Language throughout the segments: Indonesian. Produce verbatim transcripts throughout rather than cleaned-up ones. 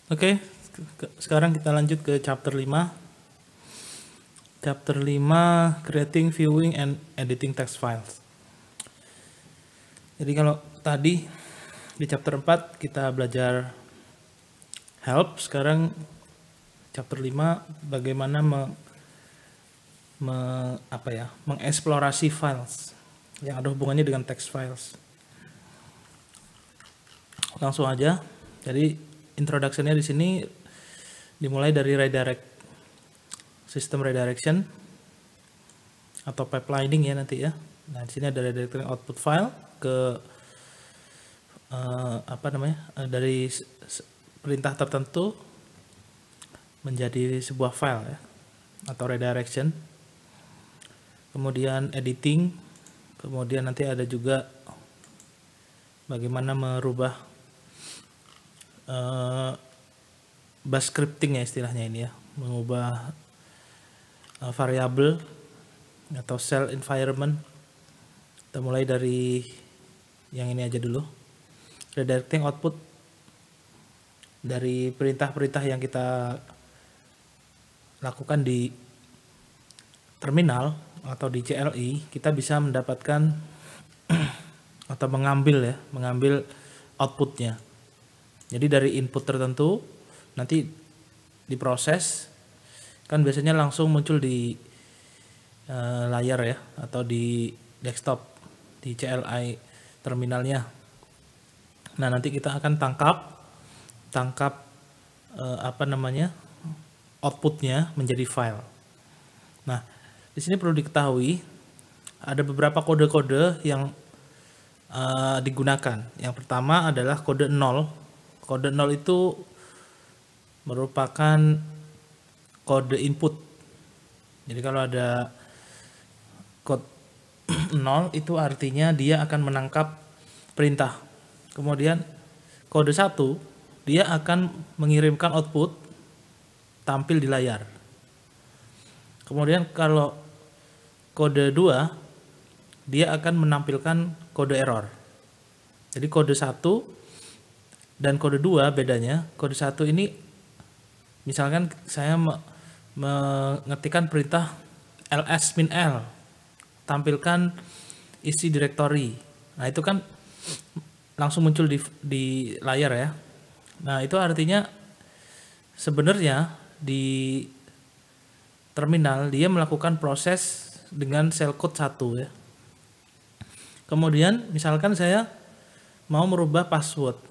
Oke, ke- sekarang kita lanjut ke chapter lima. Chapter lima, creating, viewing, and editing text files. Jadi kalau tadi di chapter empat kita belajar help, sekarang chapter lima bagaimana me, me- apa ya, mengeksplorasi files yang ada hubungannya dengan text files. Langsung aja. Jadi introduction-nya di sini dimulai dari redirect, sistem redirection atau pipelining ya nanti ya. Nah, di sini ada redirecting output file ke eh, apa namanya? eh, dari s- s- perintah tertentu menjadi sebuah file ya, atau redirection. Kemudian editing, kemudian nanti ada juga bagaimana merubah eh, bash scripting ya istilahnya ini ya, mengubah uh, variabel atau cell environment. Kita mulai dari yang ini aja dulu. Redirecting output dari perintah-perintah yang kita lakukan di terminal atau di C L I, kita bisa mendapatkan atau mengambil ya, mengambil outputnya. Jadi dari input tertentu nanti diproses, kan biasanya langsung muncul di uh, layar ya, atau di desktop di C L I terminalnya. Nah, nanti kita akan tangkap tangkap uh, apa namanya? outputnya menjadi file. Nah, di sini perlu diketahui ada beberapa kode-kode yang uh, digunakan. Yang pertama adalah kode nol. Kode nol itu merupakan kode input. Jadi kalau ada kode nol itu artinya dia akan menangkap perintah. Kemudian kode satu dia akan mengirimkan output tampil di layar. Kemudian kalau kode dua dia akan menampilkan kode error. Jadi kode satu dan kode dua bedanya, kode satu ini misalkan saya mengetikkan perintah ls min l, tampilkan isi directory. Nah, itu kan langsung muncul di, di layar ya. Nah, itu artinya sebenarnya di terminal dia melakukan proses dengan shellcode satu ya. Kemudian misalkan saya mau merubah password.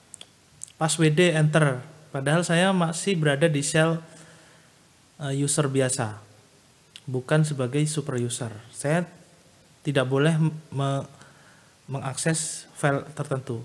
Passwd enter, padahal saya masih berada di shell user biasa, bukan sebagai super user. Saya tidak boleh me mengakses file tertentu,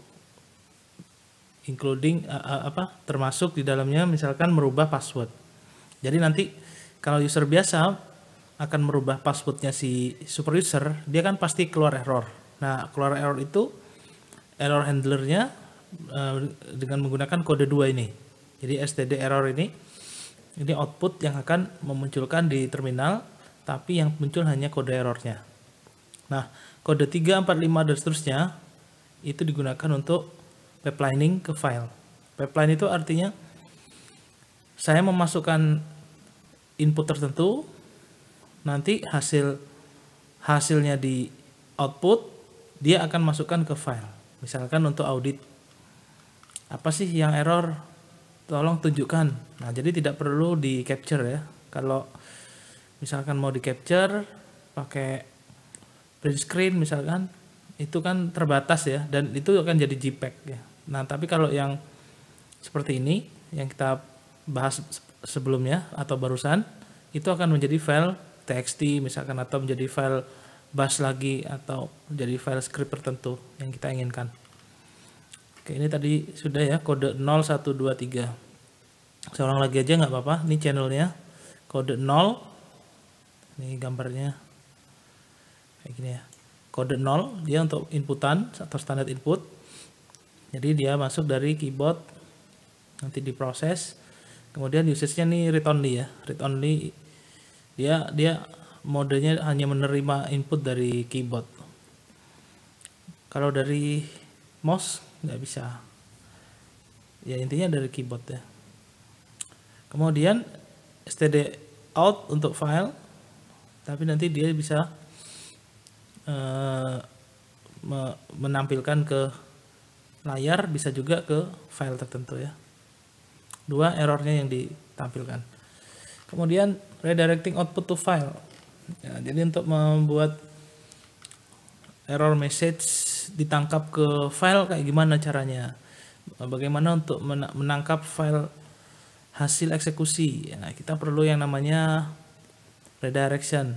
including uh, apa termasuk di dalamnya misalkan merubah password. Jadi nanti kalau user biasa akan merubah passwordnya si super user, dia kan pasti keluar error. Nah, keluar error itu error handlernya uh, dengan menggunakan kode dua ini. Jadi std error ini ini output yang akan memunculkan di terminal, tapi yang muncul hanya kode errornya. Nah, kode tiga, empat, lima dan seterusnya itu digunakan untuk pipelining ke file. Pipeline itu artinya saya memasukkan input tertentu, nanti hasil hasilnya di output, dia akan masukkan ke file. Misalkan untuk audit, apa sih yang error? Tolong tunjukkan. Nah, jadi tidak perlu di capture ya. Kalau misalkan mau di capture pakai print screen misalkan, itu kan terbatas ya, dan itu akan jadi JPEG ya. Nah, tapi kalau yang seperti ini yang kita bahas sebelumnya atau barusan, itu akan menjadi file txt misalkan, atau menjadi file bash lagi, atau menjadi file script tertentu yang kita inginkan. Oke, ini tadi sudah ya, kode nol, satu, dua, tiga. Seorang lagi aja nggak apa-apa, ini channelnya kode nol, ini gambarnya kayak gini ya. Kode nol dia untuk inputan atau standar input, jadi dia masuk dari keyboard, nanti diproses. Kemudian usage-nya nih read only ya, read only dia dia modenya hanya menerima input dari keyboard. Kalau dari mouse nggak bisa ya, intinya dari keyboard ya. Kemudian stdout untuk file, tapi nanti dia bisa uh, me menampilkan ke layar, bisa juga ke file tertentu ya. Dua errornya yang ditampilkan. Kemudian redirecting output to file. Ya, jadi untuk membuat error message ditangkap ke file kayak gimana caranya? Bagaimana untuk menangkap file hasil eksekusi? Ya, kita perlu yang namanya redirection.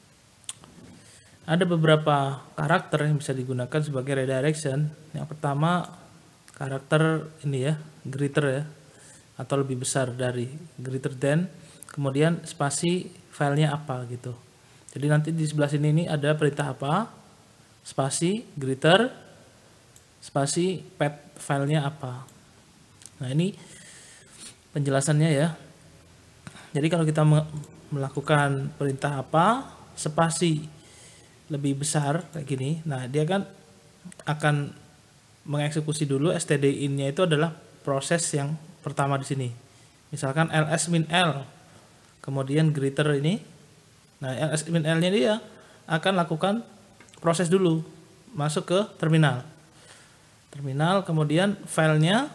Ada beberapa karakter yang bisa digunakan sebagai redirection. Yang pertama karakter ini ya, greater ya, atau lebih besar dari, greater than, kemudian spasi filenya apa gitu. Jadi nanti di sebelah sini ini ada perintah apa, spasi greater, spasi path filenya apa. Nah ini penjelasannya ya. Jadi kalau kita melakukan perintah apa, spasi lebih besar kayak gini, nah dia kan akan mengeksekusi dulu stdin-nya, itu adalah proses yang pertama di sini. Misalkan ls min l, kemudian greater ini, nah ls min l-nya dia akan lakukan proses dulu, masuk ke terminal. Terminal, kemudian filenya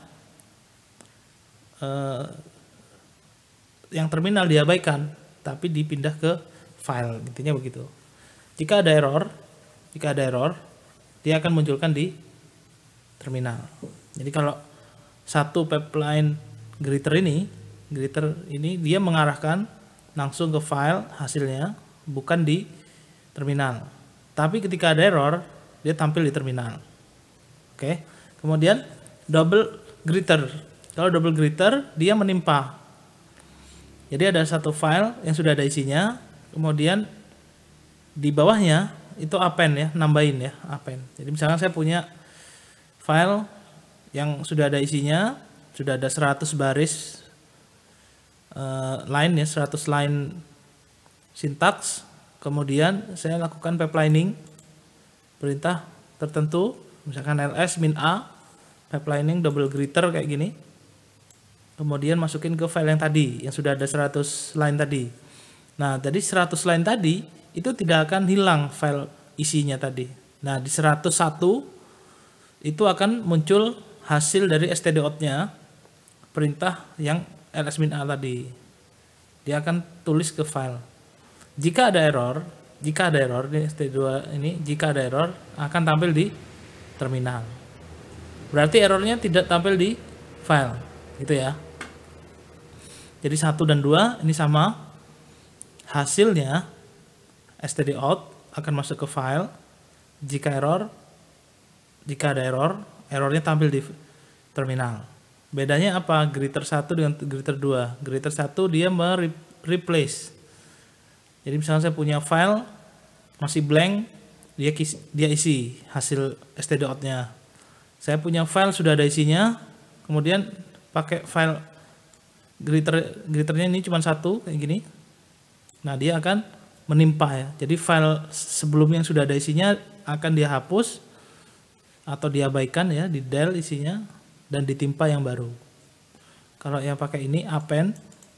eh, yang terminal diabaikan, tapi dipindah ke file, intinya begitu. Jika ada error, jika ada error, dia akan munculkan di terminal. Jadi kalau satu pipeline greater ini, greater ini dia mengarahkan langsung ke file hasilnya, bukan di terminal. Tapi ketika ada error, dia tampil di terminal. Oke. Kemudian double greater. Kalau double greater, dia menimpa. Jadi ada satu file yang sudah ada isinya, kemudian di bawahnya itu append ya, nambahin ya, append. Jadi misalkan saya punya file yang sudah ada isinya, sudah ada seratus baris uh, line ya, seratus line sintaks. Kemudian saya lakukan pipelining, perintah tertentu, misalkan ls min a, pipelining double greater kayak gini. Kemudian masukin ke file yang tadi, yang sudah ada seratus line tadi. Nah, jadi seratus line tadi itu tidak akan hilang file isinya tadi. Nah, di seratus satu itu akan muncul hasil dari stdout-nya, perintah yang ls min a tadi. Dia akan tulis ke file. Jika ada error, jika ada error di S T dua ini, jika ada error akan tampil di terminal. Berarti errornya tidak tampil di file, gitu ya. Jadi satu dan dua ini sama, hasilnya stdout akan masuk ke file. Jika error, jika ada error, errornya tampil di terminal. Bedanya apa greater satu dengan greater dua? Greater satu dia mereplace. Jadi misalnya saya punya file masih blank, dia kisi, dia isi hasil stdout-nya. Saya punya file sudah ada isinya, kemudian pakai file greater greaternya ini cuma satu kayak gini. Nah, dia akan menimpa ya. Jadi file sebelumnya yang sudah ada isinya akan dia hapus atau diabaikan ya, di del isinya dan ditimpa yang baru. Kalau yang pakai ini append,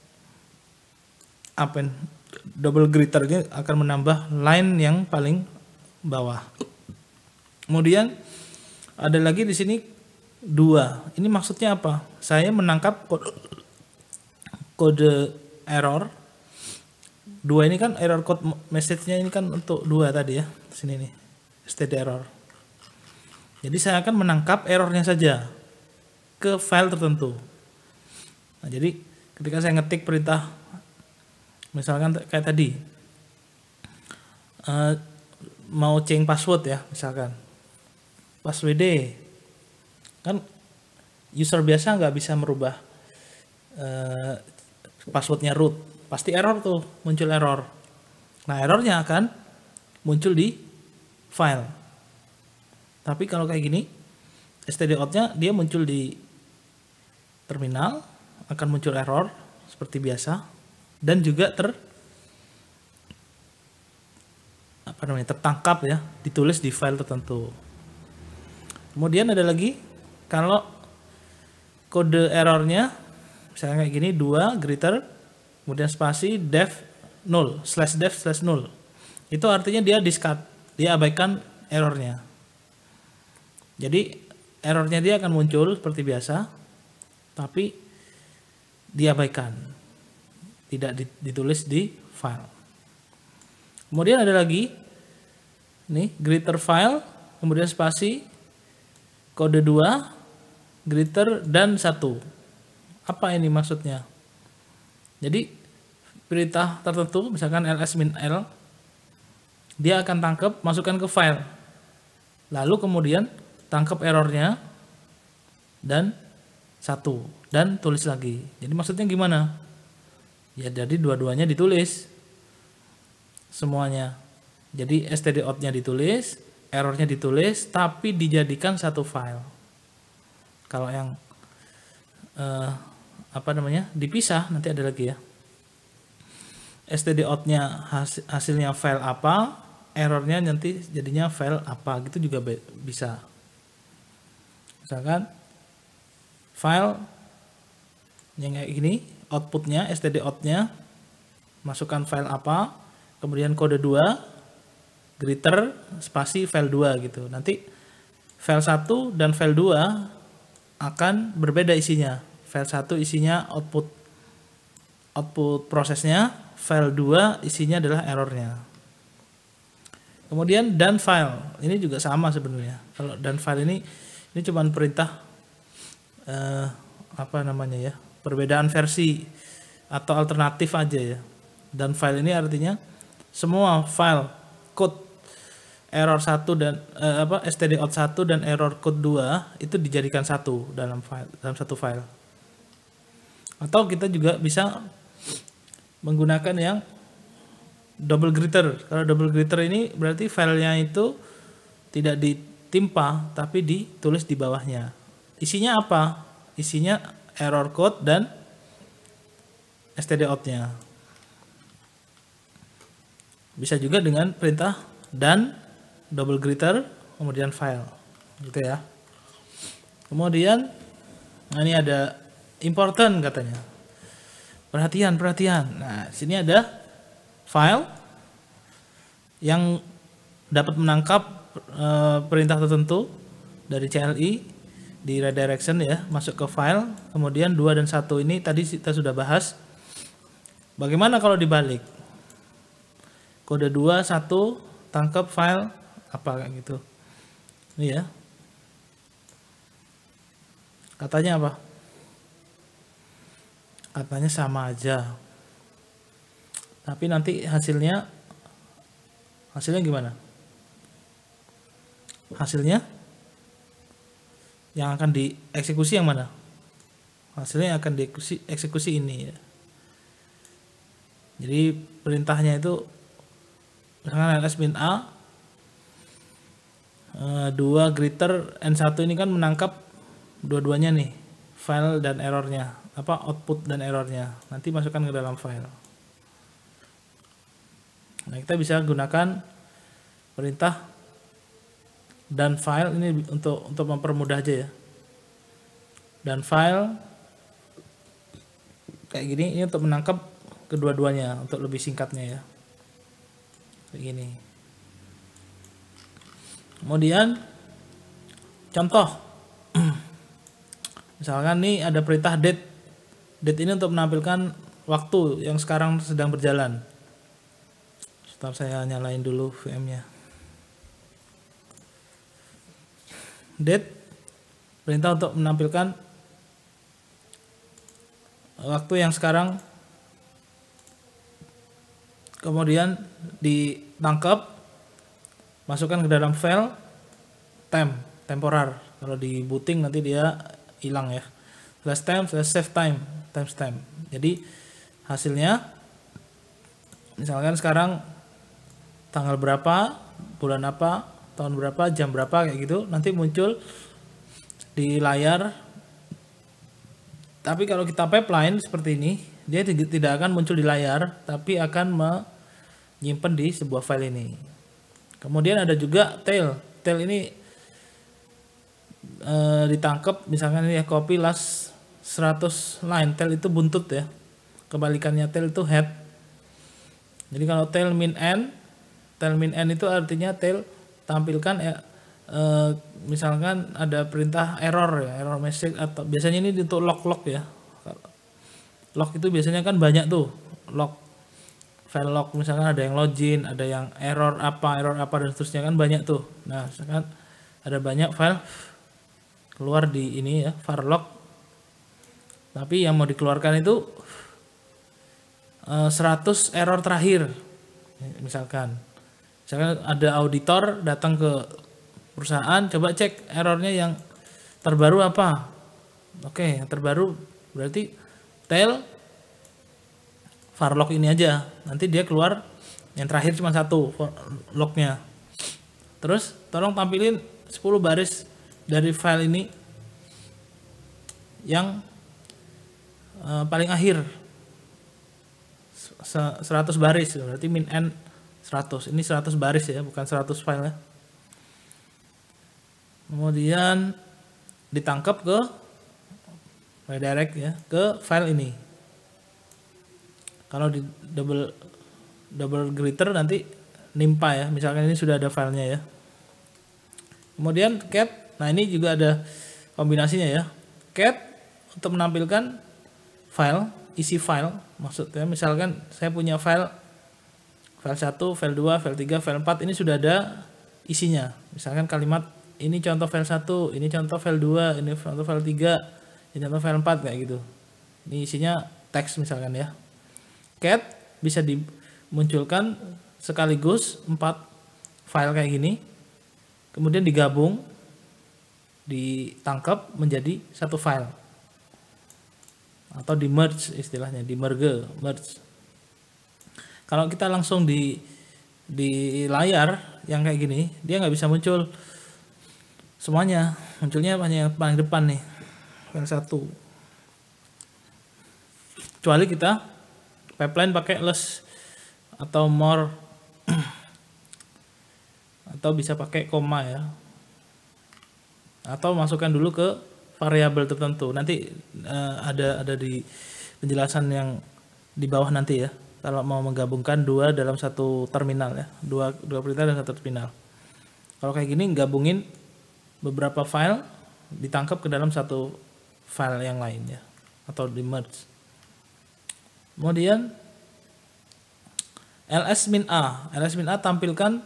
append double greaternya akan menambah line yang paling bawah. Kemudian ada lagi di sini dua. Ini maksudnya apa? Saya menangkap kode, kode error. Dua ini kan error code message-nya ini kan untuk dua tadi ya. Sini nih, std error. Jadi saya akan menangkap errornya saja ke file tertentu. Nah, jadi ketika saya ngetik perintah, misalkan kayak tadi, uh, mau change password ya, misalkan passwd, kan user biasa nggak bisa merubah uh, passwordnya root, pasti error tuh, muncul error. Nah, errornya akan muncul di file. Tapi kalau kayak gini, stdout-nya dia muncul di terminal, akan muncul error seperti biasa, dan juga ter apa namanya tertangkap ya, ditulis di file tertentu. Kemudian ada lagi, kalau kode errornya misalnya kayak gini, dua greater, kemudian spasi def null, slash def slash null. Itu artinya dia discard, dia abaikan errornya. Jadi errornya dia akan muncul seperti biasa, tapi diabaikan, tidak ditulis di file. Kemudian ada lagi nih, greater file, kemudian spasi kode dua, greater dan satu. Apa ini maksudnya? Jadi perintah tertentu, misalkan ls-l, dia akan tangkap, masukkan ke file, lalu kemudian tangkap errornya dan satu, dan tulis lagi. Jadi maksudnya gimana? Ya jadi dua-duanya ditulis semuanya. Jadi stdout-nya ditulis, errornya ditulis, tapi dijadikan satu file. Kalau yang eh, apa namanya dipisah, nanti ada lagi ya. stdout-nya hasil, hasilnya file apa, errornya nanti jadinya file apa, gitu juga bisa. Misalkan file yang kayak gini, outputnya stdout-nya masukkan file apa, kemudian kode dua, greater, spasi file dua gitu. Nanti file satu dan file dua akan berbeda isinya. File satu isinya output output prosesnya, file dua isinya adalah errornya. Kemudian dan file, ini juga sama sebenarnya. Kalau dan file ini ini cuma perintah eh, apa namanya ya, perbedaan versi atau alternatif aja ya. Dan file ini artinya semua file code error satu dan eh, apa stdout satu dan error code dua itu dijadikan satu dalam file, dalam satu file. Atau kita juga bisa menggunakan yang double greater. Kalau double greater ini berarti filenya itu tidak ditimpa tapi ditulis di bawahnya. Isinya apa? Isinya error code dan stdout-nya. Bisa juga dengan perintah dan double greater kemudian file, gitu ya. Kemudian nah ini ada important katanya. Perhatian, perhatian. Nah, sini ada file yang dapat menangkap e, perintah tertentu dari C L I di redirection ya, masuk ke file. Kemudian dua dan satu ini tadi kita sudah bahas. Bagaimana kalau dibalik? Kode dua, satu, tangkap file apa kayak gitu. Ini ya. Katanya apa? Katanya sama aja. Tapi nanti hasilnya hasilnya gimana? Hasilnya yang akan dieksekusi yang mana? Hasilnya yang akan dieksekusi eksekusi ini ya. Jadi perintahnya itu misalkan ls bin a dua greater n satu ini kan menangkap dua-duanya nih, file dan errornya, apa output dan errornya. Nanti masukkan ke dalam file. Nah, kita bisa gunakan perintah dan file ini untuk untuk mempermudah aja ya. Dan file kayak gini ini untuk menangkap kedua-duanya, untuk lebih singkatnya ya. Kayak gini. Kemudian contoh, misalkan nih ada perintah date. Date ini untuk menampilkan waktu yang sekarang sedang berjalan. Sebentar saya nyalain dulu V M-nya. Date, perintah untuk menampilkan waktu yang sekarang, kemudian ditangkap, masukkan ke dalam file temp, temporar. Kalau di booting nanti dia hilang ya. Slash temp, slash save time, timestamp. Jadi hasilnya misalkan sekarang tanggal berapa, bulan apa, tahun berapa, jam berapa kayak gitu, nanti muncul di layar. Tapi kalau kita pipeline seperti ini, dia tidak akan muncul di layar, tapi akan menyimpan di sebuah file ini. Kemudian ada juga tail. Tail ini e, ditangkap misalkan ini ya, copy last seratus line. Tail itu buntut ya, kebalikannya tail itu head. Jadi kalau tail min n, tail min n itu artinya tail tampilkan ya, eh, misalkan ada perintah error ya, error message, atau biasanya ini untuk log-log ya. Log itu biasanya kan banyak tuh, log file log, misalkan ada yang login, ada yang error apa, error apa dan seterusnya, kan banyak tuh. Nah, misalkan ada banyak file keluar di ini ya, var log. Tapi yang mau dikeluarkan itu eh, seratus error terakhir. Misalkan. Misalkan ada auditor datang ke perusahaan, coba cek errornya yang terbaru apa. Oke, yang terbaru berarti tail var log ini aja. Nanti dia keluar yang terakhir cuma satu lognya. Terus tolong tampilin sepuluh baris dari file ini yang uh, paling akhir seratus baris, berarti min n seratus. Ini seratus baris ya, bukan seratus file ya. Kemudian ditangkap ke redirect ya ke file ini. Kalau di double double greeter nanti nimpa ya, misalkan ini sudah ada filenya ya. Kemudian cat, nah ini juga ada kombinasinya ya. Cat untuk menampilkan file, isi file, maksudnya misalkan saya punya file file satu, file dua, file tiga, file empat, ini sudah ada isinya. Misalkan kalimat ini contoh file satu, ini contoh file dua, ini contoh file tiga, ini contoh file empat, kayak gitu. Ini isinya teks misalkan ya. Cat bisa dimunculkan sekaligus empat file kayak gini, kemudian digabung, ditangkap menjadi satu file, atau di merge istilahnya, di merge, merge. Kalau kita langsung di di layar yang kayak gini, dia nggak bisa muncul semuanya, munculnya hanya yang paling depan nih, file satu. Kecuali kita pipeline pakai less atau more atau bisa pakai koma ya, atau masukkan dulu ke variabel tertentu. Nanti uh, ada ada di penjelasan yang di bawah nanti ya, kalau mau menggabungkan dua dalam satu terminal ya, dua dua perintah dan satu terminal. Kalau kayak gini gabungin beberapa file ditangkap ke dalam satu file yang lain ya, atau di merge. Kemudian ls-a, ls-a tampilkan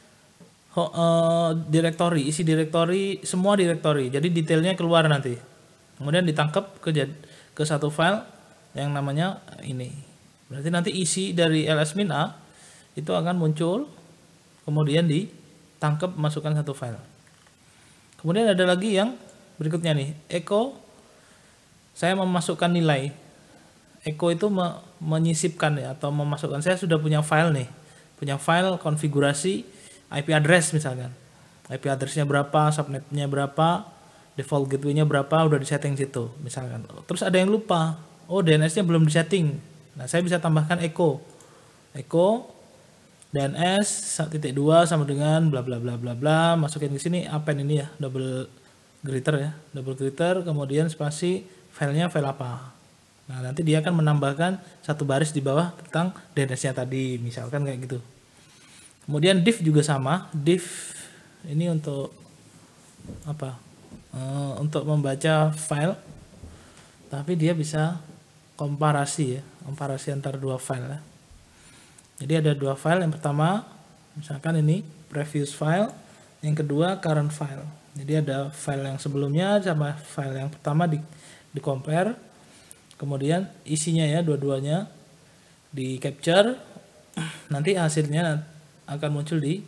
uh, directory, isi directory, semua directory. Jadi detailnya keluar nanti. Kemudian ditangkap ke ke satu file yang namanya ini. Berarti nanti isi dari ls-a itu akan muncul, kemudian ditangkap masukkan satu file. Kemudian ada lagi yang berikutnya nih, echo. Saya memasukkan nilai. Echo itu me menyisipkan ya, atau memasukkan. Saya sudah punya file nih, punya file konfigurasi I P address misalkan. I P addressnya berapa, subnetnya berapa, default gateway-nya berapa, udah disetting situ misalkan. Terus ada yang lupa, oh D N S-nya belum disetting. Nah saya bisa tambahkan echo, echo D N S satu titik dua sama dengan bla bla bla bla bla, masukin ke sini append ini ya, double greeter ya, double greeter, kemudian spasi filenya file apa. Nah nanti dia akan menambahkan satu baris di bawah tentang D N S-nya tadi, misalkan kayak gitu. Kemudian div juga sama, div ini untuk apa? E, untuk membaca file, tapi dia bisa komparasi ya, komparasi antara dua file ya. Jadi ada dua file, yang pertama misalkan ini previous file, yang kedua current file. Jadi ada file yang sebelumnya sama file yang pertama di, di compare. Kemudian isinya ya dua-duanya di capture, nanti hasilnya akan muncul di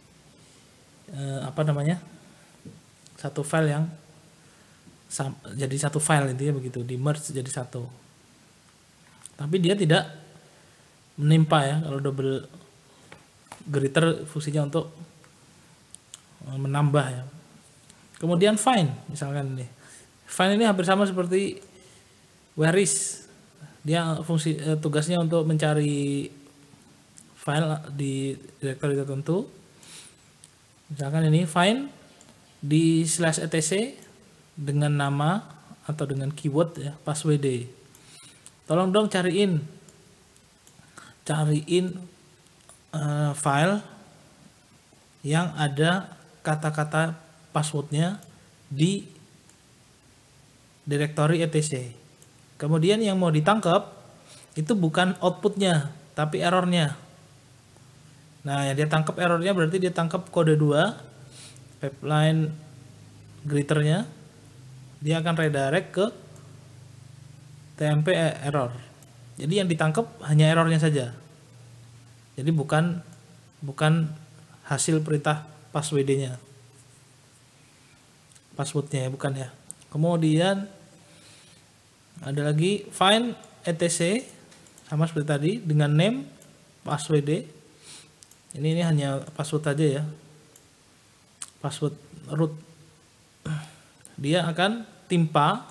eh, apa namanya, satu file yang sam, jadi satu file, intinya begitu, di merge jadi satu. Tapi dia tidak menimpa ya, kalau double greeter fungsinya untuk menambah ya. Kemudian find misalkan ini, find ini hampir sama seperti where is, dia fungsi eh, tugasnya untuk mencari file di directory tertentu. Misalkan ini find di slash etc dengan nama atau dengan keyword ya passwd. Tolong dong cariin cariin uh, file yang ada kata-kata passwordnya di directory etc. Kemudian yang mau ditangkap itu bukan outputnya tapi errornya. Nah yang dia tangkap errornya berarti dia tangkap kode dua pipeline greeternya, dia akan redirect ke tmp error. Jadi yang ditangkap hanya errornya saja. Jadi bukan bukan hasil perintah passwd-nya. Passwordnya ya, bukan ya. Kemudian ada lagi find etc sama seperti tadi dengan name passwd. Ini ini hanya password saja ya. Password root. Dia akan timpa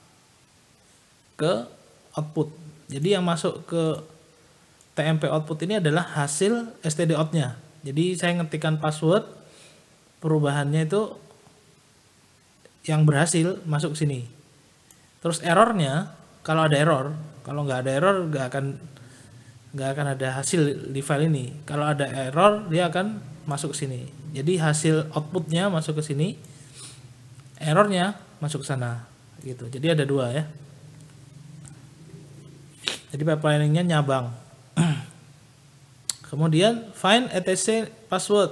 ke output. Jadi yang masuk ke tmp output ini adalah hasil stdout-nya. Jadi saya ngetikkan password, perubahannya itu yang berhasil masuk ke sini. Terus errornya, kalau ada error, kalau nggak ada error nggak akan nggak akan ada hasil di file ini. Kalau ada error dia akan masuk ke sini. Jadi hasil outputnya masuk ke sini, errornya masuk ke sana gitu. Jadi ada dua ya. Jadi pipelining-nya nyabang. Kemudian find etc password.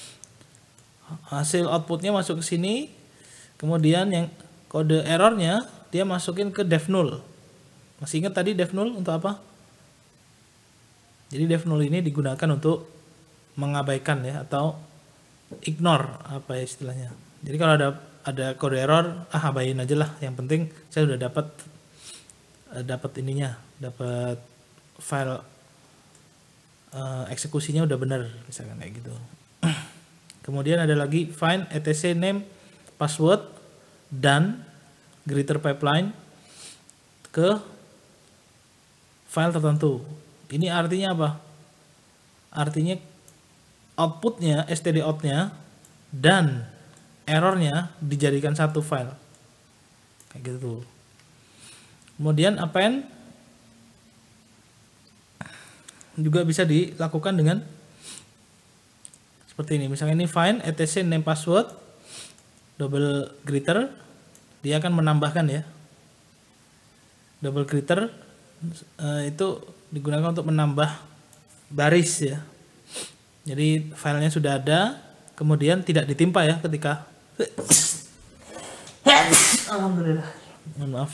Hasil outputnya masuk ke sini. Kemudian yang kode errornya dia masukin ke def null. Masih ingat tadi def null untuk apa? Jadi def null ini digunakan untuk mengabaikan ya atau ignore apa ya istilahnya. Jadi kalau ada ada kode error, ah abain aja lah. Yang penting saya udah dapat dapat ininya, dapat file uh, eksekusinya udah benar misalkan kayak gitu. Kemudian ada lagi find etc name password dan greeter pipeline ke file tertentu. Ini artinya apa? Artinya outputnya stdout-nya dan errornya dijadikan satu file kayak gitu. Kemudian append juga bisa dilakukan dengan seperti ini. Misalnya ini find etc name password double greeter, dia akan menambahkan ya. Double greeter uh, itu digunakan untuk menambah baris ya. Jadi filenya sudah ada, kemudian tidak ditimpa ya ketika alhamdulillah. Mohon maaf.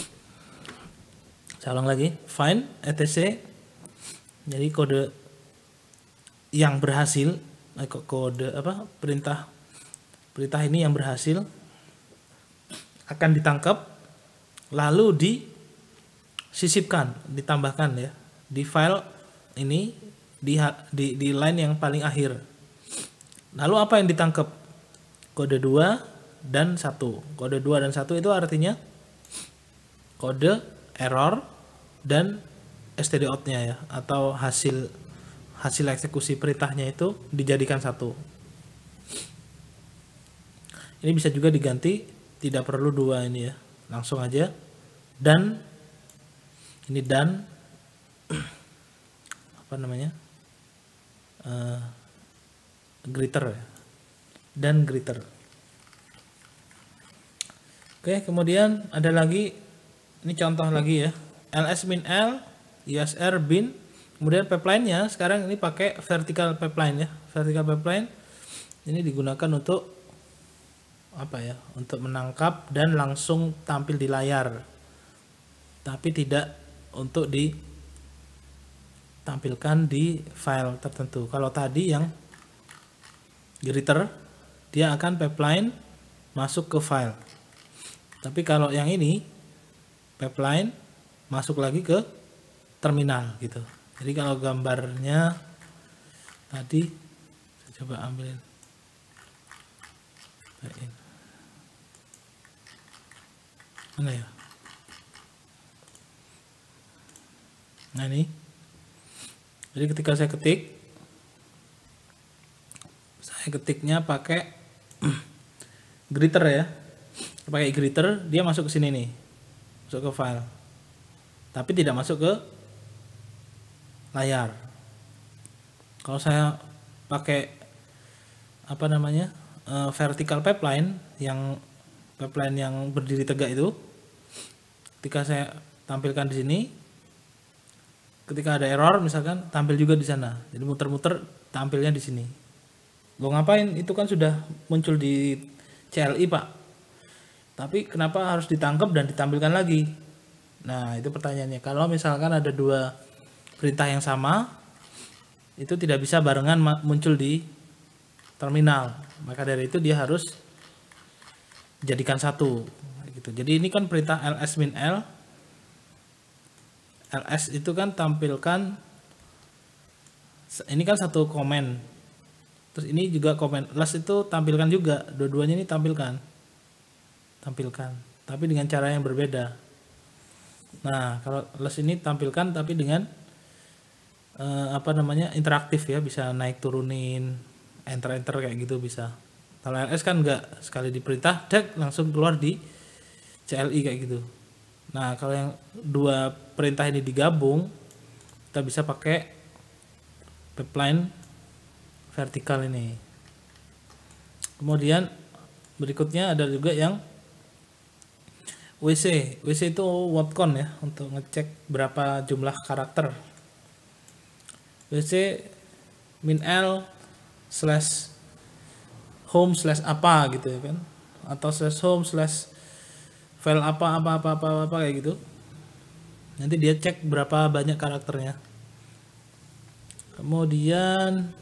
Saya ulang lagi, find etc. Jadi kode yang berhasil, kode apa perintah perintah ini yang berhasil akan ditangkap lalu disisipkan, ditambahkan ya di file ini di di, di line yang paling akhir. Lalu apa yang ditangkap? Kode dua dan satu. Kode dua dan satu itu artinya kode error dan stdout-nya ya, atau hasil hasil eksekusi perintahnya itu dijadikan satu. Ini bisa juga diganti, tidak perlu dua ini ya, langsung aja dan ini dan apa namanya uh, greeter ya, dan greeter. Oke, kemudian ada lagi, ini contoh lagi ya, ls min l usr bin, kemudian pipeline-nya sekarang ini pakai vertical pipeline ya. Vertical pipeline ini digunakan untuk apa ya, untuk menangkap dan langsung tampil di layar, tapi tidak untuk ditampilkan di file tertentu. Kalau tadi yang greeter dia akan pipeline masuk ke file, tapi kalau yang ini pipeline masuk lagi ke terminal gitu. Jadi kalau gambarnya tadi saya coba ambilin. Mana ya? Nah ini. Jadi ketika saya ketik, saya ketiknya pakai greeter ya. pakai greeter, dia masuk ke sini nih, masuk ke file, tapi tidak masuk ke layar. Kalau saya pakai apa namanya uh, vertical pipeline, yang pipeline yang berdiri tegak itu, ketika saya tampilkan di sini, ketika ada error misalkan tampil juga di sana, jadi muter-muter tampilnya di sini. Lo ngapain? Itu kan sudah muncul di C L I Pak, tapi kenapa harus ditangkap dan ditampilkan lagi? Nah itu pertanyaannya. Kalau misalkan ada dua perintah yang sama, itu tidak bisa barengan muncul di terminal, maka dari itu dia harus jadikan satu gitu. Jadi ini kan perintah ls min l, ls itu kan tampilkan, ini kan satu komen, terus ini juga komen, last itu tampilkan juga, dua-duanya ini tampilkan tampilkan tapi dengan cara yang berbeda. Nah kalau last ini tampilkan tapi dengan eh, apa namanya interaktif ya, bisa naik turunin, enter enter kayak gitu bisa. Kalau ls kan enggak, sekali diperintah dek langsung keluar di C L I kayak gitu. Nah kalau yang dua perintah ini digabung, kita bisa pakai pipeline vertikal ini. Kemudian berikutnya ada juga yang W C. W C itu word count ya, untuk ngecek berapa jumlah karakter. W C min l slash home slash apa gitu ya kan, atau slash home slash file apa apa apa apa apa kayak gitu. Nanti dia cek berapa banyak karakternya. Kemudian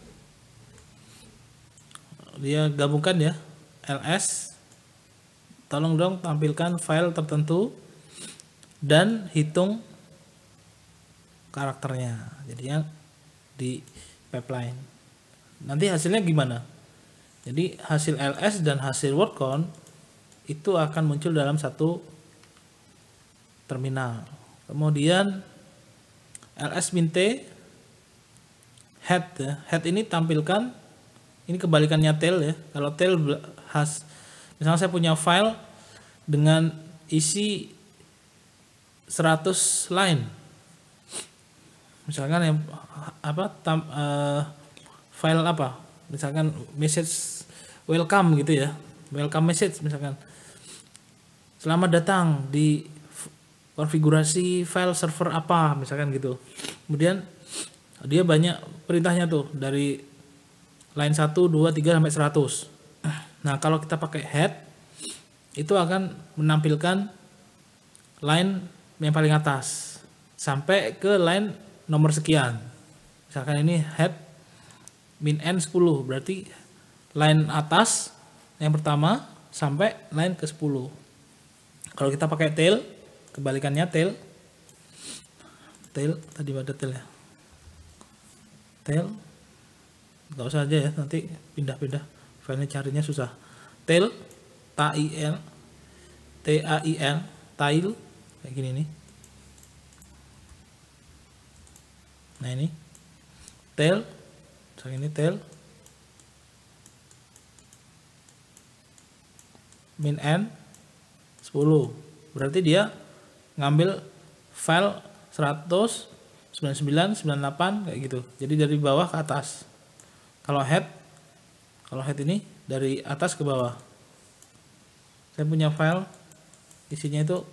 dia gabungkan ya, ls tolong dong tampilkan file tertentu dan hitung karakternya, jadinya di pipeline. Nanti hasilnya gimana? Jadi hasil ls dan hasil word count itu akan muncul dalam satu terminal. Kemudian ls min t head ya. Head ini tampilkan, ini kebalikannya tail ya. Kalau tail has, misalnya saya punya file dengan isi seratus line, misalkan yang apa tam, uh, file apa, misalkan message welcome gitu ya, welcome message misalkan, selamat datang di konfigurasi file server apa misalkan gitu. Kemudian dia banyak perintahnya tuh, dari line satu, dua, tiga sampai seratus. Nah, kalau kita pakai head itu akan menampilkan line yang paling atas sampai ke line nomor sekian. Misalkan ini head min n sepuluh, berarti line atas yang pertama sampai line ke sepuluh. Kalau kita pakai tail, kebalikannya tail. Tail tadi ada tail ya. Tail nggak usah aja ya, nanti pindah-pindah filenya carinya susah. Tail T A I L T A I L tail kayak gini nih. Nah ini tail, misalnya ini tail min n sepuluh, berarti dia ngambil file seratus, sembilan puluh sembilan, sembilan puluh delapan kayak gitu. Jadi dari bawah ke atas. Kalau head, kalau head ini dari atas ke bawah. Saya punya file isinya itu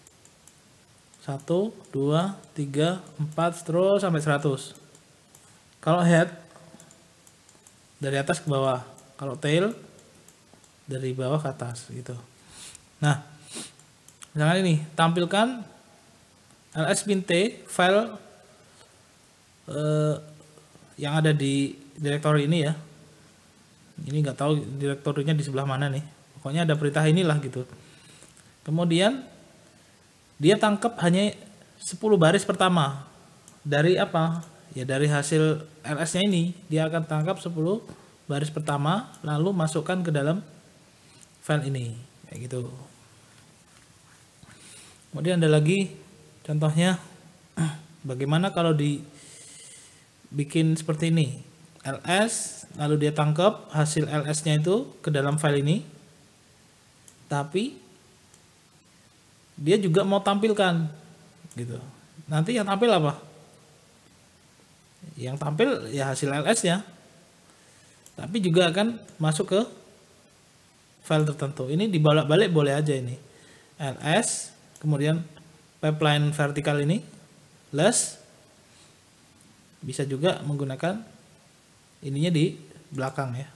satu, dua, tiga, empat terus sampai seratus. Kalau head dari atas ke bawah, kalau tail dari bawah ke atas gitu. Nah, misalnya ini tampilkan ls min t file eh, yang ada di direktori ini ya. Ini nggak tahu direktorinya di sebelah mana nih. Pokoknya ada perintah inilah gitu. Kemudian dia tangkap hanya sepuluh baris pertama. Dari apa? Ya dari hasil ls-nya ini dia akan tangkap sepuluh baris pertama, lalu masukkan ke dalam file ini kayak gitu. Kemudian ada lagi contohnya, bagaimana kalau dibikin seperti ini, ls lalu dia tangkap hasil ls-nya itu ke dalam file ini, tapi dia juga mau tampilkan gitu. Nanti yang tampil apa? Yang tampil ya hasil L S-nya. Tapi juga akan masuk ke file tertentu. Ini dibolak-balik boleh aja ini. L S, kemudian pipeline vertikal ini, less. Bisa juga menggunakan ininya di belakang ya.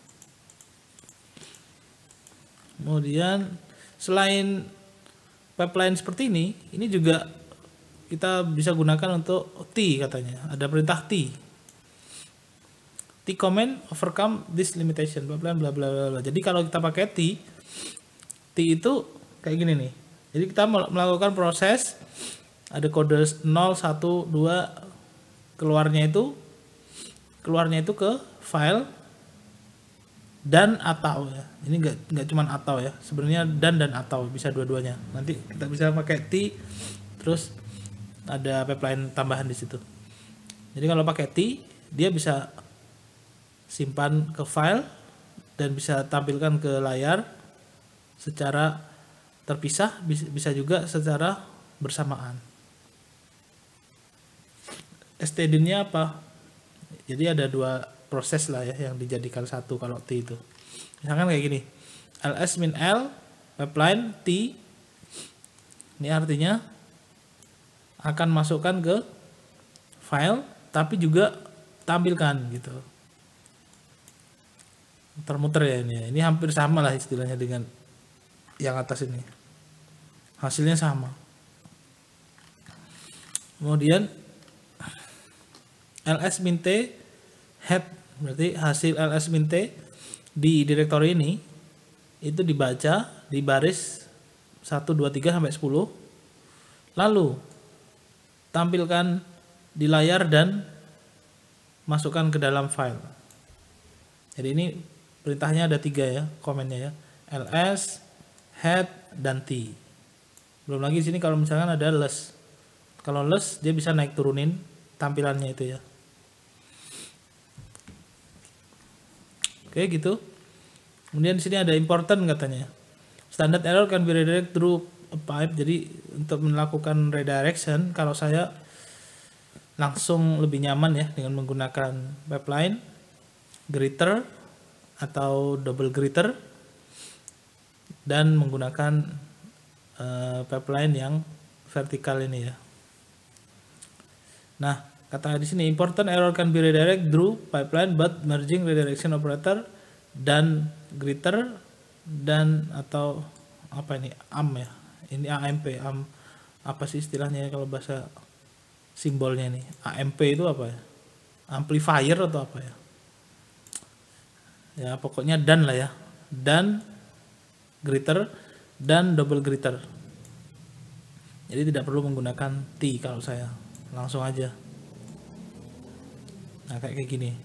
Kemudian selain pipeline seperti ini, ini juga kita bisa gunakan untuk T katanya. Ada perintah T. T command overcome this limitation bla bla bla bla bla. Jadi kalau kita pakai T, T itu kayak gini nih. Jadi kita melakukan proses, ada kode nol, satu, dua, keluarnya itu keluarnya itu ke file dan atau ya. Ini enggak enggak cuma atau ya. Sebenarnya dan dan atau bisa dua-duanya. Nanti kita bisa pakai T terus ada pipeline tambahan di situ. Jadi kalau pakai T, dia bisa simpan ke file dan bisa tampilkan ke layar secara terpisah, bisa juga secara bersamaan. Std-nya apa? Jadi ada dua proses lah ya yang dijadikan satu kalau T itu. Misalkan kayak gini. ls min l pipeline T. Ini artinya akan masukkan ke file tapi juga tampilkan gitu. Muter-muter ya ini. Ini hampir sama lah istilahnya dengan yang atas ini. Hasilnya sama. Kemudian ls min t head, berarti hasil ls min t di direktori ini itu dibaca di baris satu, dua, tiga sampai sepuluh. Lalu tampilkan di layar dan masukkan ke dalam file. Jadi ini perintahnya ada tiga ya, komennya ya. ls, head, dan t. Belum lagi di sini kalau misalkan ada less. Kalau less dia bisa naik turunin tampilannya itu ya. Oke gitu. Kemudian di sini ada important katanya. Standard error can be redirected through a pipe. Jadi untuk melakukan redirection, kalau saya langsung lebih nyaman ya dengan menggunakan pipeline, greeter atau double greeter, dan menggunakan uh, pipeline yang vertikal ini ya. Nah, kata di sini important error can be redirected through pipeline but merging redirection operator dan greeter dan atau apa ini am ya. Ini A M P, am apa sih istilahnya ya kalau bahasa simbolnya ini? A M P itu apa ya? Amplifier atau apa ya? Ya pokoknya dan lah ya. Dan greeter dan double greeter. Jadi tidak perlu menggunakan T kalau saya. Langsung aja. Nah kayak kayak gini.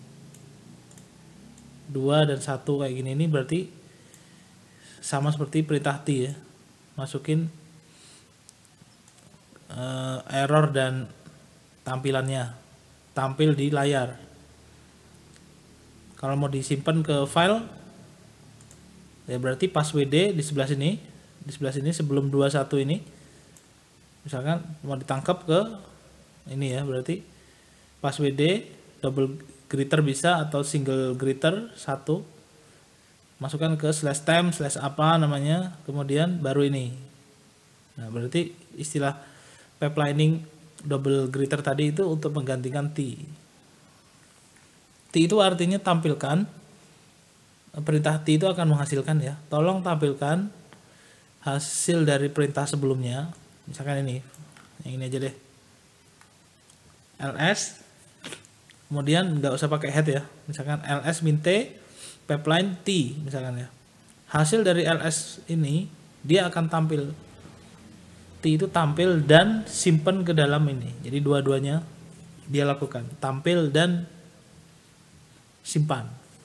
Dua dan satu kayak gini, ini berarti sama seperti perintah T ya. Masukin uh, error dan tampilannya. Tampil di layar. Kalau mau disimpan ke file, ya berarti pas W D di sebelah sini, di sebelah sini sebelum dua puluh satu ini, misalkan mau ditangkap ke ini ya, berarti pas W D double greeter bisa atau single greeter satu, masukkan ke slash temp slash apa namanya, kemudian baru ini. Nah berarti istilah pipelining double greeter tadi itu untuk menggantikan T. T itu artinya tampilkan. Perintah T itu akan menghasilkan ya. Tolong tampilkan hasil dari perintah sebelumnya. Misalkan ini, yang ini aja deh. ls, kemudian nggak usah pakai head ya. Misalkan ls min t pipeline T misalkan ya. Hasil dari ls ini dia akan tampil. T itu tampil dan simpan ke dalam ini. Jadi dua-duanya dia lakukan, tampil dan simpan.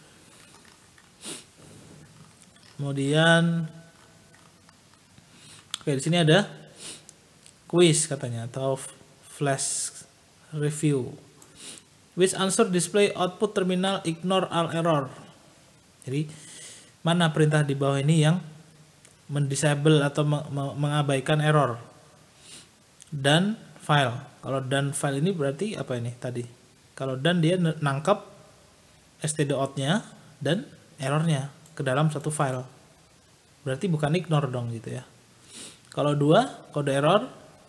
Kemudian oke di sini ada quiz katanya atau flash review. Which answer display output terminal ignore all error. Jadi mana perintah di bawah ini yang mendisable atau mengabaikan error. Dan file. Kalau dan file ini berarti apa ini tadi? Kalau dan dia nangkep stdout-nya dan errornya ke dalam satu file. Berarti bukan ignore dong gitu ya. Kalau dua, kode error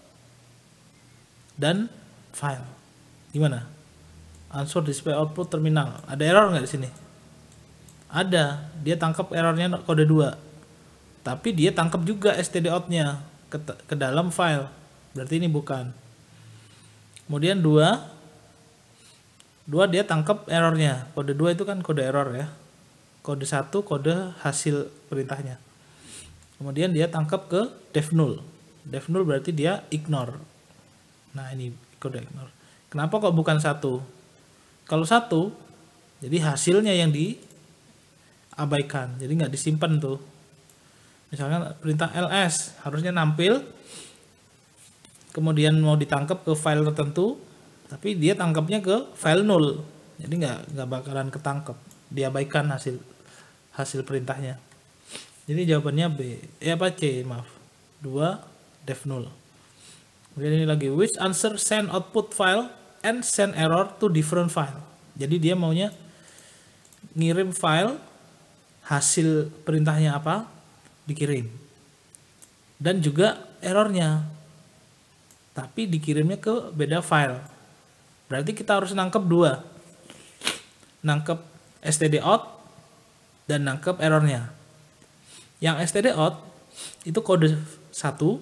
dan file. Gimana? Answer display output terminal. Ada error nggak di sini? Ada. Dia tangkap errornya kode dua. Tapi dia tangkap juga stdout-nya ke, ke dalam file. Berarti ini bukan. Kemudian dua. Dua dia tangkap errornya. Kode dua itu kan kode error ya. Kode satu kode hasil perintahnya. Kemudian dia tangkap ke def null. Def null berarti dia ignore. Nah ini kode ignore. Kenapa kok bukan satu? Kalau satu, jadi hasilnya yang diabaikan. Jadi nggak disimpan tuh. Misalkan perintah ls harusnya nampil. Kemudian mau ditangkap ke file tertentu. Tapi dia tangkapnya ke file null. Jadi nggak nggak bakalan ketangkep. Diabaikan hasil hasil perintahnya. Jadi jawabannya B. Eh apa C, maaf. dua def null. Kemudian ini lagi which answer send output file and send error to different file. Jadi dia maunya ngirim file hasil perintahnya apa dikirim. Dan juga errornya. Tapi dikirimnya ke beda file. Berarti kita harus nangkep dua. Nangkep stdout dan nangkep errornya. Yang stdout itu kode satu,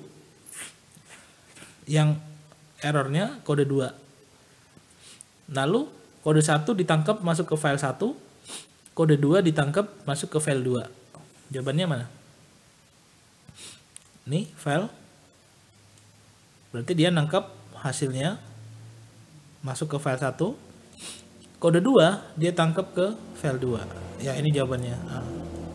yang errornya kode dua. Lalu kode satu ditangkap masuk ke file satu, kode dua ditangkap masuk ke file dua. Jawabannya mana? Ini file. Berarti dia nangkap hasilnya masuk ke file satu. Kode dua dia tangkap ke file dua. Ya ini jawabannya. Nah.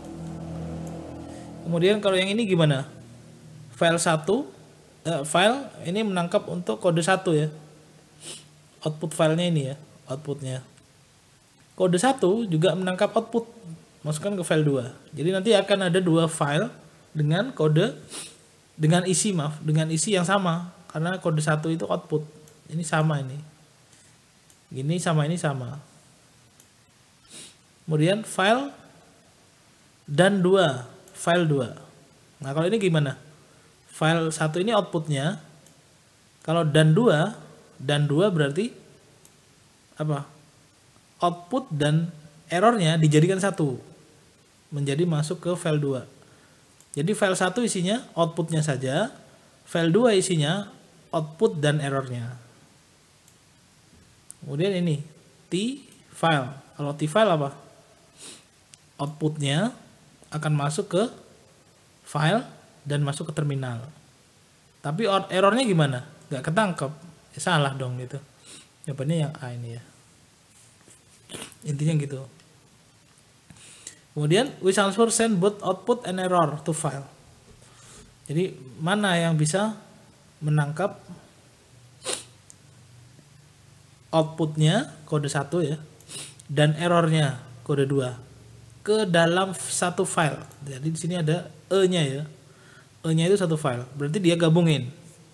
Kemudian kalau yang ini gimana? File satu, eh, file ini menangkap untuk kode satu ya. Output filenya ini ya, outputnya. Kode satu juga menangkap output, masukkan ke file dua. Jadi nanti akan ada dua file dengan kode, dengan isi maaf, dengan isi yang sama. Karena kode satu itu output, ini sama ini. Ini sama ini sama. Kemudian file dan dua. File dua. Nah kalau ini gimana? File satu ini outputnya. Kalau dan dua, dan dua berarti apa? Output dan errornya dijadikan satu. Menjadi masuk ke file dua. Jadi file satu isinya outputnya saja. File dua isinya output dan errornya. Kemudian ini T file. Kalau T file apa? Outputnya akan masuk ke file dan masuk ke terminal. Tapi errornya gimana? Gak ketangkep. Ya, salah dong gitu. Jawabannya yang A ini ya. Intinya gitu. Kemudian which answer send both output and error to file. Jadi mana yang bisa menangkap outputnya kode satu ya dan errornya kode dua ke dalam satu file. Jadi di sini ada E-nya ya. E-nya itu satu file. Berarti dia gabungin.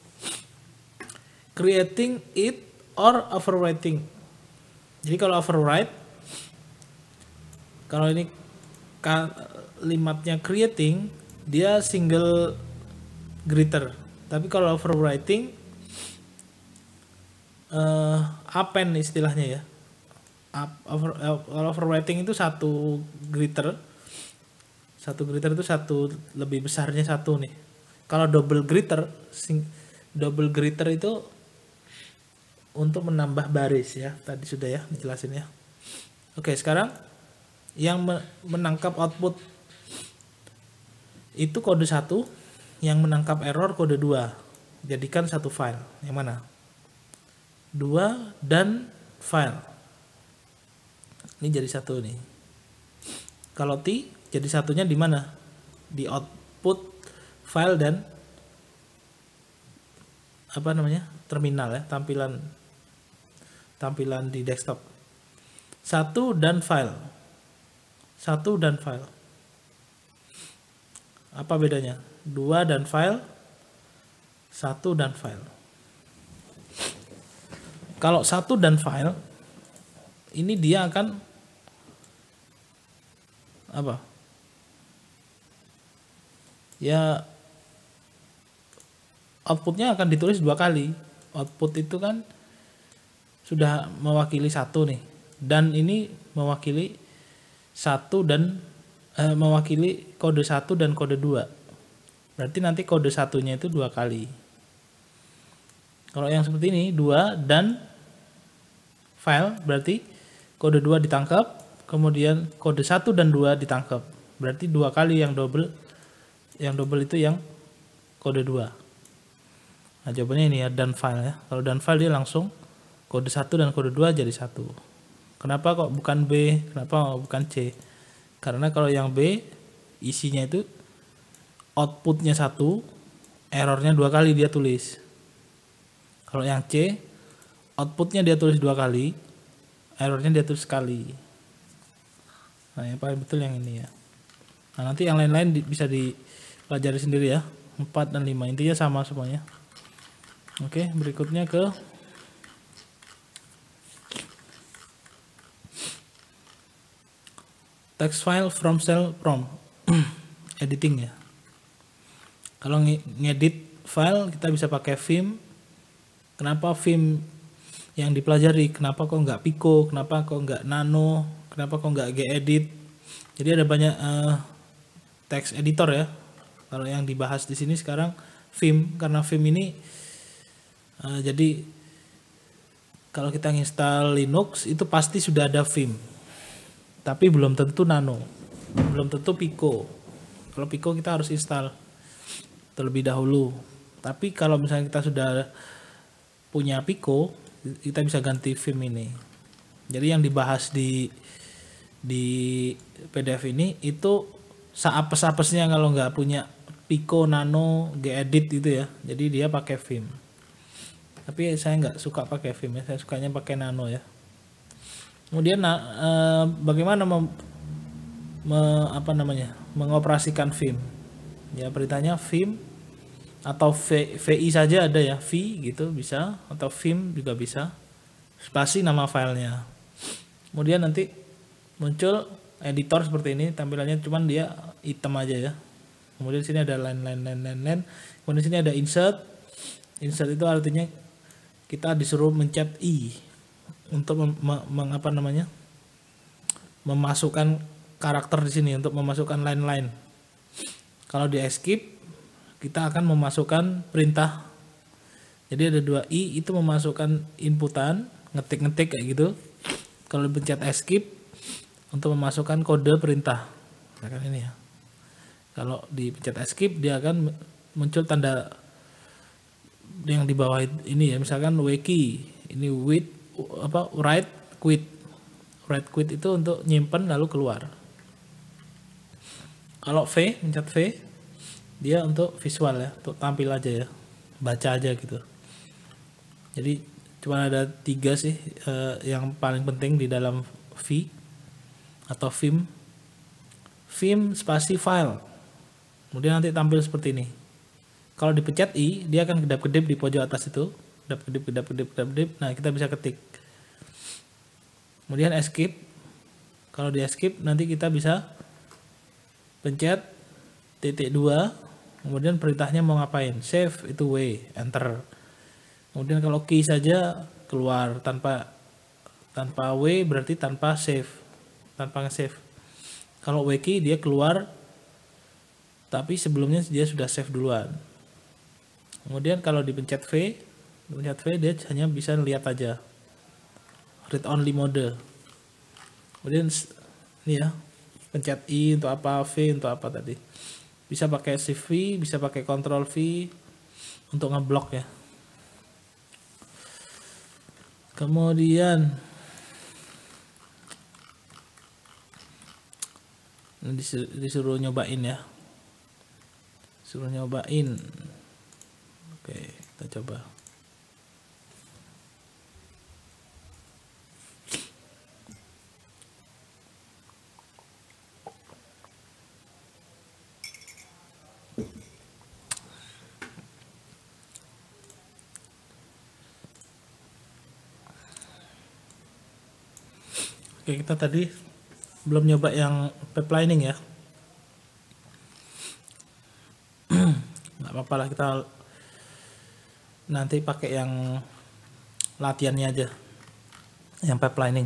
Creating it or overwriting. Jadi kalau overwrite, kalau ini kalimatnya creating, dia single greater. Tapi kalau overwriting, uh, append istilahnya ya. Over, over, overwriting itu satu greater, satu greater itu satu lebih besarnya satu nih. Kalau double greater, sing, double greater itu untuk menambah baris ya. Tadi sudah ya dijelasin ya. Oke sekarang yang menangkap output itu kode satu, yang menangkap error kode dua. Jadikan satu file. Yang mana? Dua dan file. Ini jadi satu nih. Kalau T jadi satunya di mana? Di output file dan apa namanya? Terminal ya, tampilan tampilan di desktop. Satu dan file. Satu dan file. Apa bedanya? Dua dan file, satu dan file. Kalau satu dan file, ini dia akan apa? Ya, outputnya akan ditulis dua kali. Output itu kan sudah mewakili satu nih, dan ini mewakili satu dan eh, mewakili kode satu dan kode dua. Berarti nanti kode satunya itu dua kali. Kalau yang seperti ini dua dan file, berarti kode dua ditangkap, kemudian kode satu dan dua ditangkap. Berarti dua kali yang double. Yang double itu yang kode dua. Nah, jawabannya ini ya, dan file ya. Kalau dan file dia langsung kode satu dan kode dua jadi satu. Kenapa kok bukan B? Kenapa kok bukan C? Karena kalau yang B isinya itu outputnya satu, errornya dua kali dia tulis. Kalau yang C, outputnya dia tulis dua kali, errornya dia tulis sekali. Nah, yang paling betul yang ini ya. Nah, nanti yang lain-lain bisa dipelajari sendiri ya. empat dan lima intinya sama semuanya. Oke, berikutnya ke text file from cell from editing ya. Kalau ngedit file kita bisa pakai Vim. Kenapa Vim yang dipelajari? Kenapa kok nggak Pico? Kenapa kok nggak Nano? Kenapa kok nggak Gedit? Jadi ada banyak uh, text editor ya. Kalau yang dibahas di sini sekarang Vim, karena Vim ini uh, jadi kalau kita install Linux itu pasti sudah ada Vim. Tapi belum tentu Nano, belum tentu Pico. Kalau Pico kita harus install terlebih dahulu. Tapi kalau misalnya kita sudah punya Pico, kita bisa ganti Vim ini. Jadi yang dibahas di di P D F ini itu seapes-apesnya kalau nggak punya Pico, Nano, Gedit gitu ya. Jadi dia pakai Vim. Tapi saya nggak suka pakai Vim ya, saya sukanya pakai Nano ya. Kemudian eh, bagaimana mem, me, apa namanya mengoperasikan Vim? Ya, beritanya Vim atau v, VI saja ada ya, V gitu bisa, atau Vim juga bisa, spasi nama filenya. Kemudian nanti muncul editor seperti ini, tampilannya cuman dia hitam aja ya. Kemudian di sini ada line line line line line. Kemudian di sini ada insert. Insert itu artinya kita disuruh mencet I untuk mem, mem, apa namanya memasukkan karakter di sini, untuk memasukkan line-line. Kalau di escape kita akan memasukkan perintah. Jadi ada dua I itu memasukkan inputan, ngetik-ngetik kayak gitu. Kalau dipencet escape untuk memasukkan kode perintah. Misalkan ini ya. Kalau dipencet escape dia akan muncul tanda yang di bawah ini ya, misalkan W key. Ini with apa write quit. Write quit itu untuk nyimpen lalu keluar. Kalau V, pencet V, dia untuk visual ya, untuk tampil aja ya, baca aja gitu. Jadi cuma ada tiga sih eh, yang paling penting di dalam V atau Vim. Vim spasi file. Kemudian nanti tampil seperti ini. Kalau dipencet I, dia akan kedap-kedip di pojok atas itu, kedap-kedip, kedap-kedip, kedap-kedip. Nah, kita bisa ketik. Kemudian escape. Kalau di escape nanti kita bisa pencet titik dua, kemudian perintahnya mau ngapain, save itu W, enter. Kemudian kalau key saja keluar tanpa tanpa W berarti tanpa save, tanpa nge-save. Kalau W key dia keluar, tapi sebelumnya dia sudah save duluan. Kemudian kalau dipencet V, dipencet V dia hanya bisa lihat aja, read only mode. Kemudian ini ya, pencet I untuk apa, V untuk apa tadi. Bisa pakai Shift V, bisa pakai Control V untuk ngeblok ya. Kemudian disuruh nyobain ya. Disuruh nyobain. Oke, kita coba. Oke, kita tadi belum nyoba yang pipelining ya. Nggak apa-apa lah, kita nanti pakai yang latihannya aja, yang pipelining.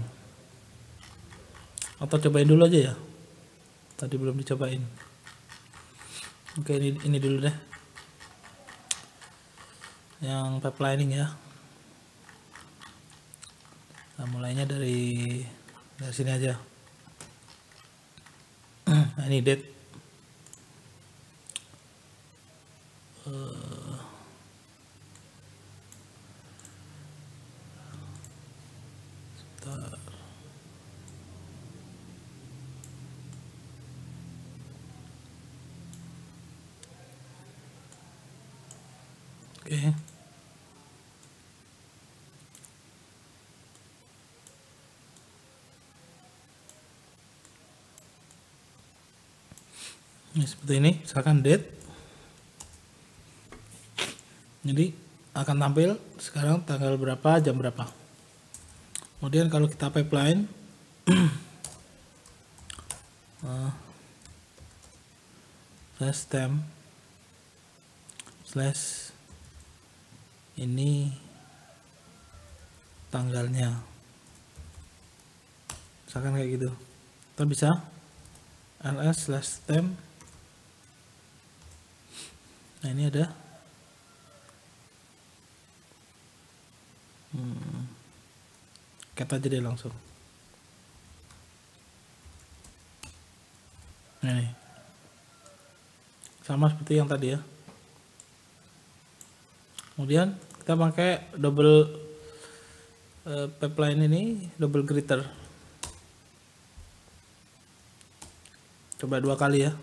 Atau cobain dulu aja ya, tadi belum dicobain. Oke, ini ini dulu deh yang pipelining ya. Nah, mulainya dari dari sini aja. Nah, ini date. Uh, sebentar. Oke. Ini seperti ini, misalkan date. Jadi akan tampil sekarang tanggal berapa, jam berapa. Kemudian kalau kita pipeline uh, slash stem slash ini tanggalnya, misalkan kayak gitu. Kita bisa ls slash stem. Nah, ini ada hmm, cat aja deh langsung. Nah, ini sama seperti yang tadi ya. Kemudian kita pakai double uh, pipeline ini, double greeter. Coba dua kali ya.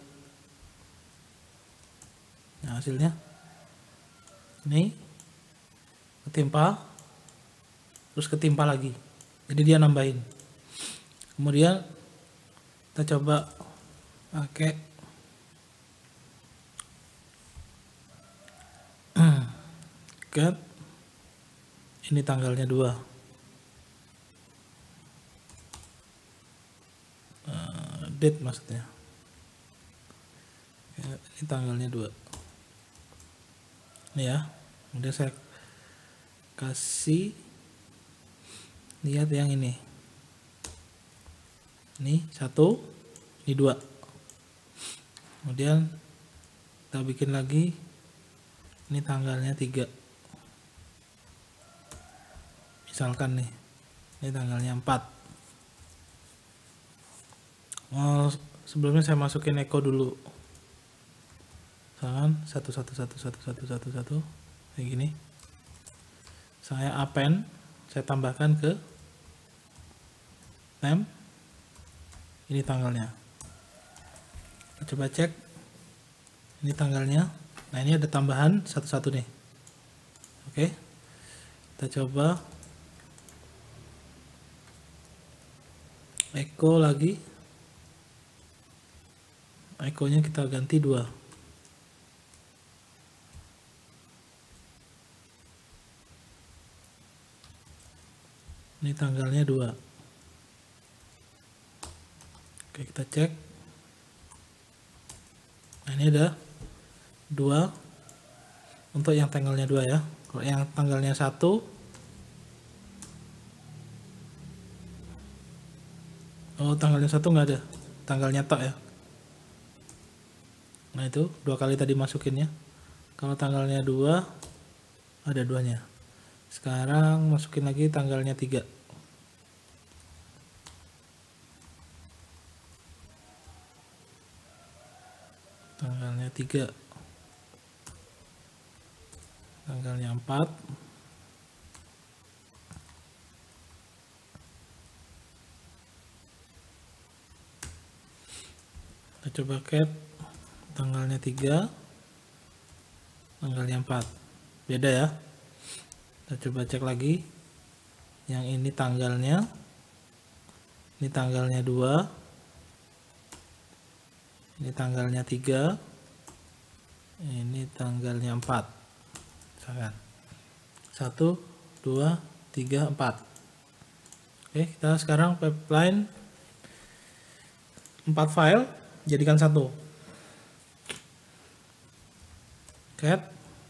Nah, hasilnya ini ketimpa, terus ketimpa lagi, jadi dia nambahin. Kemudian kita coba pakai get, ini tanggalnya dua, uh, date maksudnya ya, ini tanggalnya dua. Ini ya, kemudian saya kasih lihat yang ini, ini satu, ini dua. Kemudian kita bikin lagi, ini tanggalnya tiga, misalkan nih, ini tanggalnya empat. Oh, sebelumnya saya masukin echo dulu, misalkan satu satu satu satu satu satu satu kayak gini. Saya append, saya tambahkan ke name, ini tanggalnya. Kita coba cek, ini tanggalnya. Nah, ini ada tambahan satu-satu nih. Oke, kita coba echo lagi, echo-nya kita ganti dua. Ini tanggalnya dua. Oke, kita cek. Nah, ini ada dua untuk yang tanggalnya dua ya. Kalau yang tanggalnya satu, oh tanggalnya satu nggak ada, tanggalnya tok ya. Nah, itu dua kali tadi masukinnya. Kalau tanggalnya dua, ada duanya. Sekarang masukin lagi tanggalnya tiga. Tanggalnya tiga. Tanggalnya empat. Kita coba cat, tanggalnya tiga, tanggalnya empat. Beda ya. Kita coba cek lagi. Yang ini tanggalnya, ini tanggalnya dua, ini tanggalnya tiga, ini tanggalnya empat. Misalkan satu, dua, tiga, empat. Oke, kita sekarang pipeline empat file jadikan satu. Cat.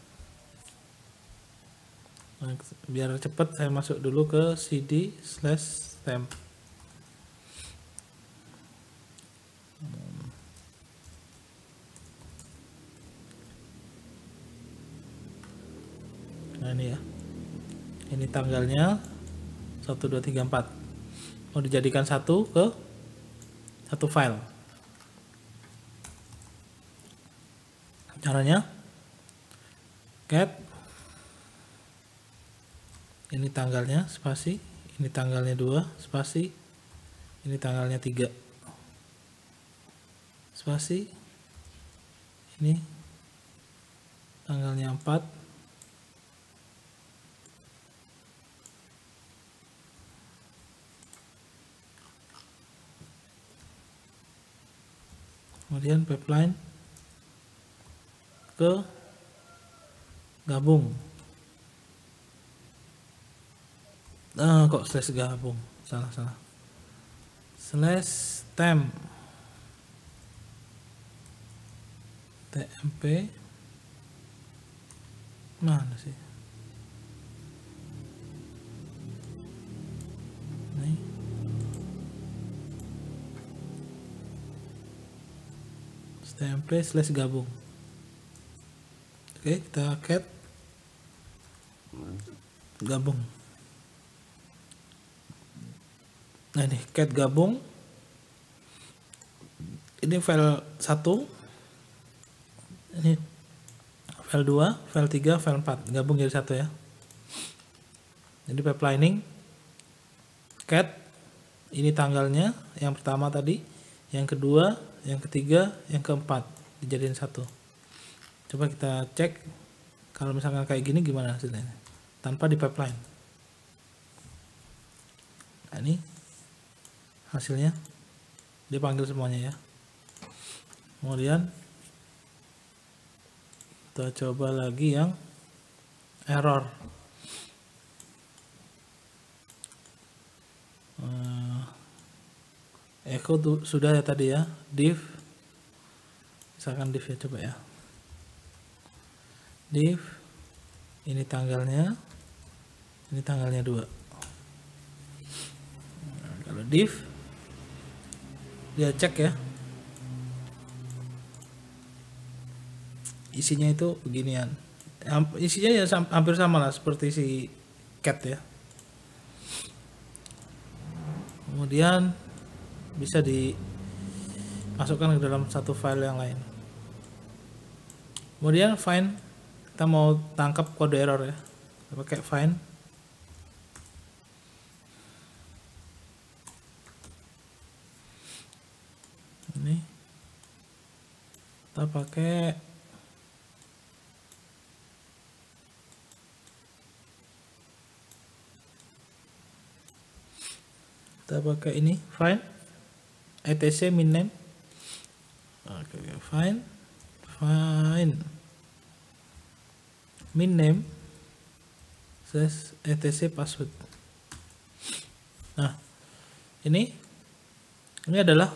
Nah, biar cepat saya masuk dulu ke cd slash temp. Nah ini ya, ini tanggalnya satu dua tiga empat, mau dijadikan satu ke satu file. Caranya cat, ini tanggalnya spasi, ini tanggalnya dua spasi, ini tanggalnya tiga spasi, ini tanggalnya empat, kemudian pipeline ke gabung. Ah, kok slash gabung, salah salah slash temp tmp mana sih nih, tmp slash gabung. Oke, kita cat gabung. Nah ini cat gabung, ini file satu, ini file dua, file tiga, file empat, gabung jadi satu ya. Jadi pipelining cat, ini tanggalnya yang pertama tadi, yang kedua, yang ketiga, yang keempat, dijadiin satu. Coba kita cek kalau misalkan kayak gini gimana hasilnya tanpa di pipeline. Nah ini hasilnya, dia panggil semuanya ya. Kemudian kita coba lagi yang error. uh, echo tuh sudah ya tadi ya, div, misalkan div ya, coba ya, div, ini tanggalnya, ini tanggalnya dua. Nah, kalau div dia cek ya, isinya itu beginian, isinya ya hampir sama lah seperti si cat ya. Kemudian bisa dimasukkan ke dalam satu file yang lain. Kemudian find, kita mau tangkap kode error ya, kita pakai find. Ini kita pakai kita pakai ini find etc min name. Oke, find find min name slash etc password. Nah ini ini adalah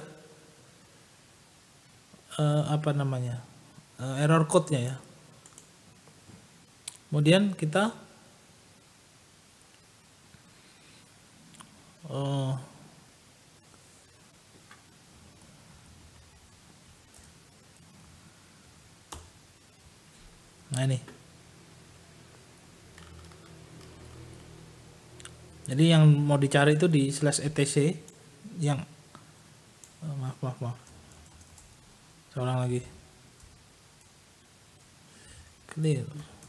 uh, apa namanya uh, error code-nya ya. Kemudian kita uh, nah ini, jadi yang mau dicari itu di slash etc yang oh, maaf maaf maaf seorang lagi clear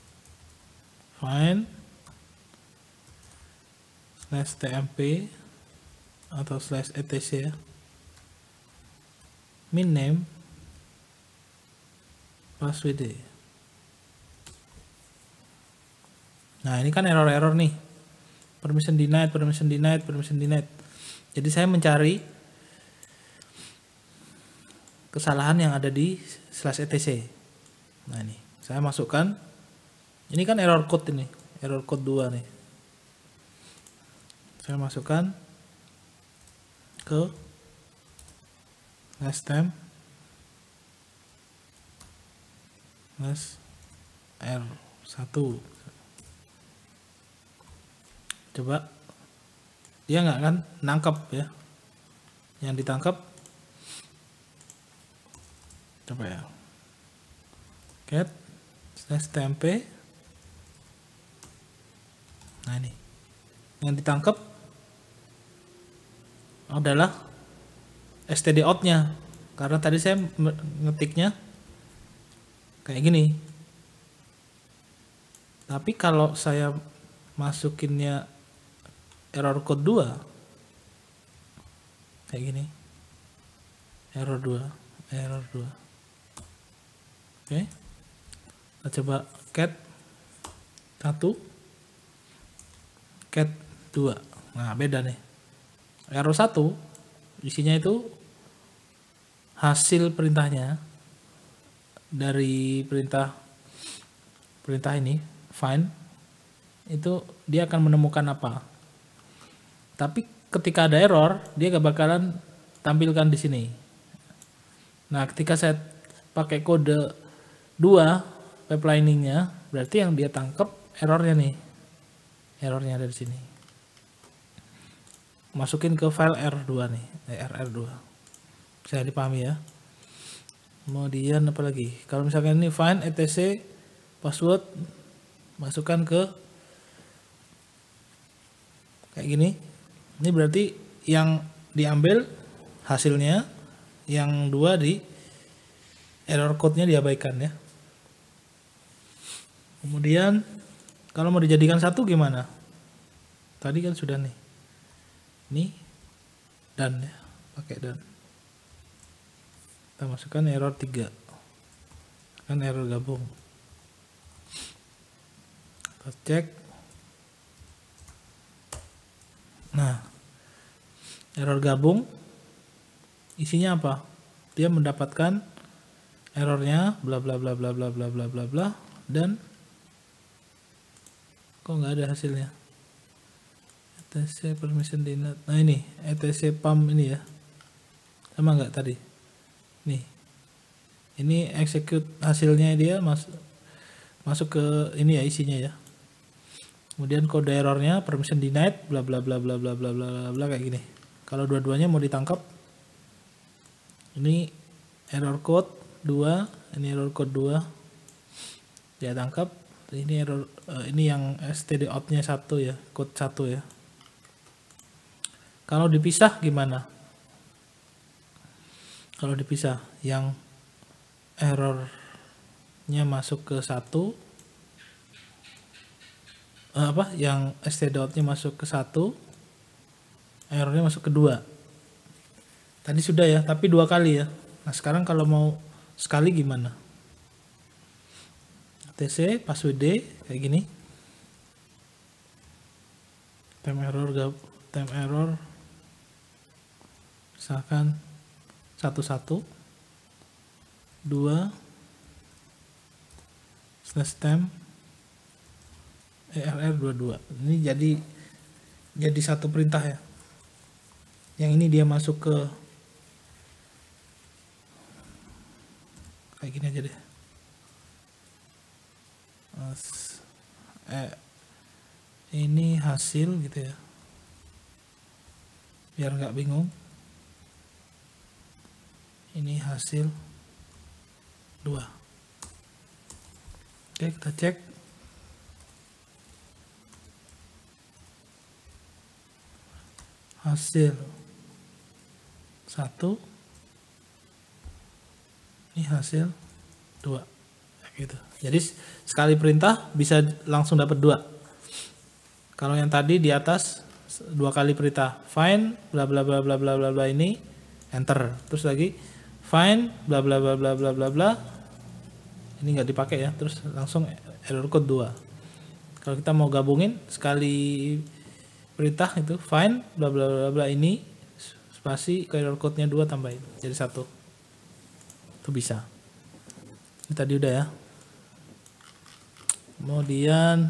find slash tmp atau slash etc ya, min name password. Nah ini kan error-error nih, permission denied, permission denied, permission denied. Jadi saya mencari kesalahan yang ada di slash etc. Nah ini saya masukkan, ini kan error code, ini error code dua nih, saya masukkan ke slash temp slash R satu. Coba dia nggak kan nangkep ya, yang ditangkap coba ya, cat slash temp. Nah ini yang ditangkap adalah std out nya, karena tadi saya ngetiknya kayak gini. Tapi kalau saya masukinnya error code dua kayak gini, error dua, error dua. Oke, kita coba cat satu, cat dua. Nah beda nih, error satu isinya itu hasil perintahnya dari perintah perintah ini find, itu dia akan menemukan apa. Tapi ketika ada error dia gak bakalan tampilkan di sini. Nah ketika saya pakai kode dua pipeliningnya, berarti yang dia tangkap errornya nih, errornya ada di sini. Masukin ke file R dua nih, R R dua. Bisa dipahami ya. Kemudian apa lagi? Kalau misalkan ini find etc password, masukkan ke kayak gini. Ini berarti yang diambil hasilnya, yang dua di error code-nya diabaikan ya. Kemudian kalau mau dijadikan satu gimana? Tadi kan sudah nih. Ini dan ya, pakai dan. Kita masukkan error tiga. Kan error gabung. Kita cek. Nah, error gabung isinya apa? Dia mendapatkan errornya bla bla bla bla bla bla bla bla bla, dan kok nggak ada hasilnya. etc permission denied. Nah ini etc pam ini ya, sama nggak tadi? Nih, ini execute hasilnya dia masuk masuk ke ini ya isinya ya. Kemudian kode errornya permission denied bla bla bla bla bla bla bla bla kayak gini. Kalau dua-duanya mau ditangkap, ini error code dua, ini error code dua, dia tangkap. Ini error uh, ini yang std out-nya satu ya, code satu ya. Kalau dipisah gimana? Kalau dipisah, yang errornya masuk ke satu, uh, apa? Yang std out-nya masuk ke satu, errornya masuk ke dua. Tadi sudah ya, tapi dua kali ya. Nah sekarang kalau mau sekali gimana? etc password d kayak gini. Time error gab, time error misalkan satu satu dua slash temp err dua dua. Ini jadi jadi satu perintah ya. Yang ini dia masuk ke kayak gini aja deh. Eh, ini hasil gitu ya, biar nggak bingung. Ini hasil dua. Oke, kita cek. Hasil satu, ini hasil dua, gitu. Jadi sekali perintah bisa langsung dapat dua. Kalau yang tadi di atas dua kali perintah find bla bla bla bla bla bla bla ini enter, terus lagi find bla bla bla bla bla bla bla, ini nggak dipakai ya, terus langsung error code dua. Kalau kita mau gabungin sekali perintah itu find bla bla bla bla ini spasi ke error code-nya dua tambahin jadi satu. Itu bisa. Ini tadi udah ya. Kemudian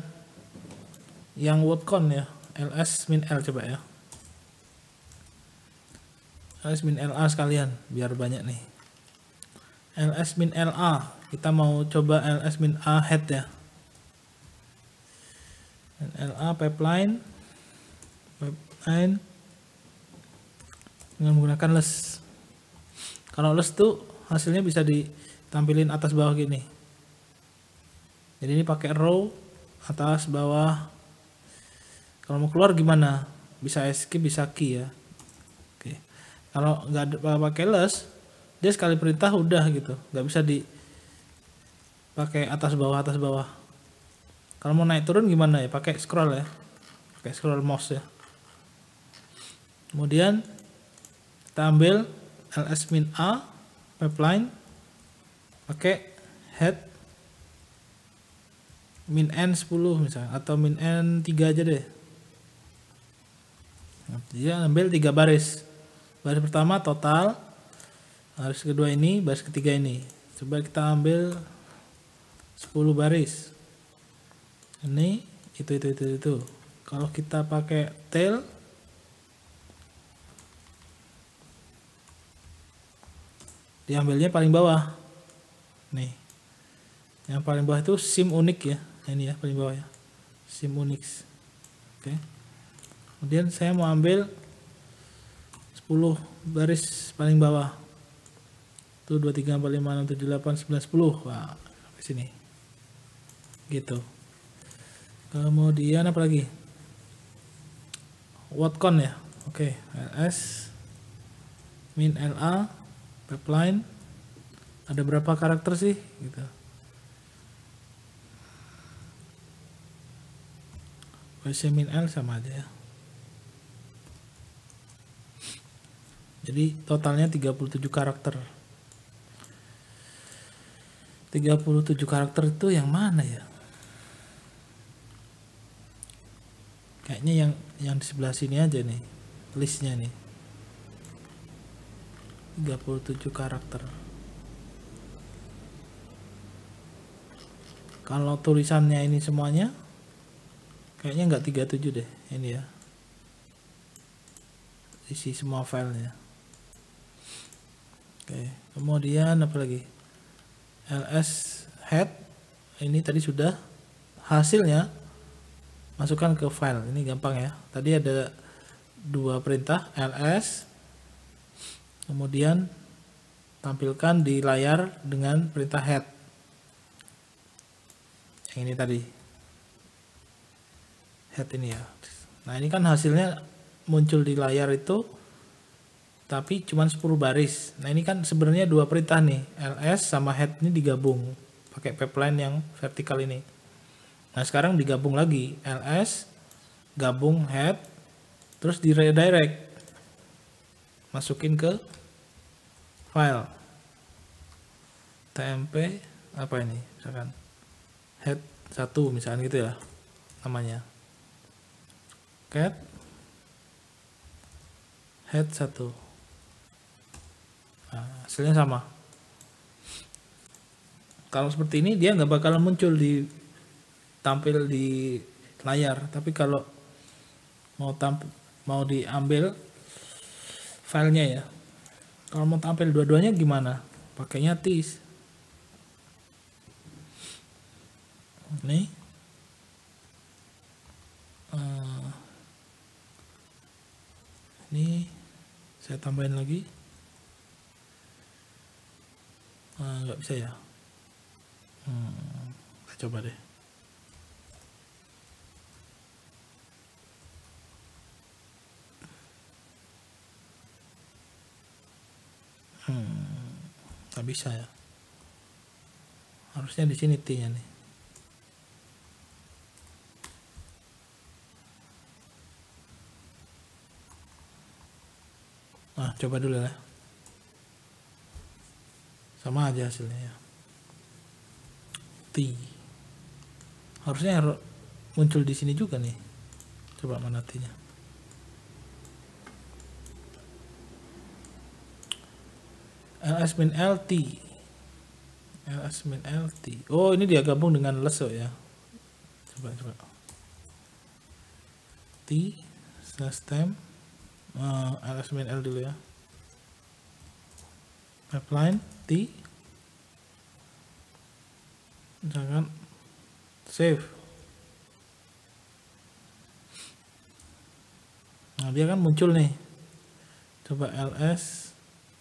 yang word count ya, ls min l coba ya. ls min la sekalian biar banyak nih. Ls min la, kita mau coba ls min a head ya. Dan la pipeline pipeline dengan menggunakan less. Kalau less tuh hasilnya bisa ditampilin atas bawah gini. Jadi ini pakai row atas bawah. Kalau mau keluar gimana? Bisa escape, bisa key ya. Oke. Kalau nggak ada pakai less, dia sekali perintah udah gitu, nggak bisa di pakai atas bawah atas bawah. Kalau mau naik turun gimana ya? Pakai scroll ya, pakai scroll mouse ya. Kemudian kita ambil ls min a pipeline pakai head min n sepuluh misalnya, atau min n tiga aja deh. Dia ambil tiga baris. Baris pertama total, baris kedua ini, baris ketiga ini. Coba kita ambil sepuluh baris. Ini itu itu itu itu. Kalau kita pakai tail, diambilnya paling bawah. Nih. Yang paling bawah itu sim unik ya. Ini ya paling bawah ya. Sim unix. Oke. Kemudian saya mau ambil sepuluh baris paling bawah. Itu dua, tiga, empat, lima, enam, tujuh, delapan, sembilan, sepuluh. Wah, sampai sini. Gitu. Kemudian apa lagi? Whatcon ya. Oke, ls min la pipeline. Ada berapa karakter sih gitu. Wc min l sama aja ya. Jadi totalnya tiga puluh tujuh karakter. tiga puluh tujuh karakter itu yang mana ya? Kayaknya yang yang di sebelah sini aja nih, listnya nih. tiga puluh tujuh karakter. Kalau tulisannya ini semuanya kayaknya nggak tiga puluh tujuh deh, ini ya. Isi semua filenya. Oke, kemudian apa lagi? ls head ini tadi sudah, hasilnya masukkan ke file. Ini gampang ya. Tadi ada dua perintah, ls, kemudian tampilkan di layar dengan perintah head. Yang ini tadi, head ini ya. Nah ini kan hasilnya muncul di layar itu, tapi cuma sepuluh baris. Nah ini kan sebenarnya dua perintah nih, ls sama head ini digabung pakai pipeline yang vertikal ini. Nah sekarang digabung lagi, ls gabung head, terus di redirect, masukin ke file tmp apa ini, misalkan head satu misalkan gitu ya namanya, cat head satu. Nah, hasilnya sama. Kalau seperti ini dia nggak bakalan muncul di tampil di layar, tapi kalau mau tampil, mau diambil filenya ya, kalau mau tampil dua-duanya gimana? Pakainya tis. Nih, uh, ini saya tambahin lagi. Nggak uh, bisa ya. Hmm, kita coba deh. Hmm, nggak bisa ya. Harusnya di sini T-nya nih. Nah, coba dulu ya. Sama aja hasilnya ya. T. Harusnya muncul di sini juga nih. Coba mana T-nya. ls min lt. ls min lt. Oh, ini dia gabung dengan leso ya. Coba coba. T slash temp. Uh, ls min l dulu ya. pipeline T, misalkan save. Nah dia kan muncul nih, coba ls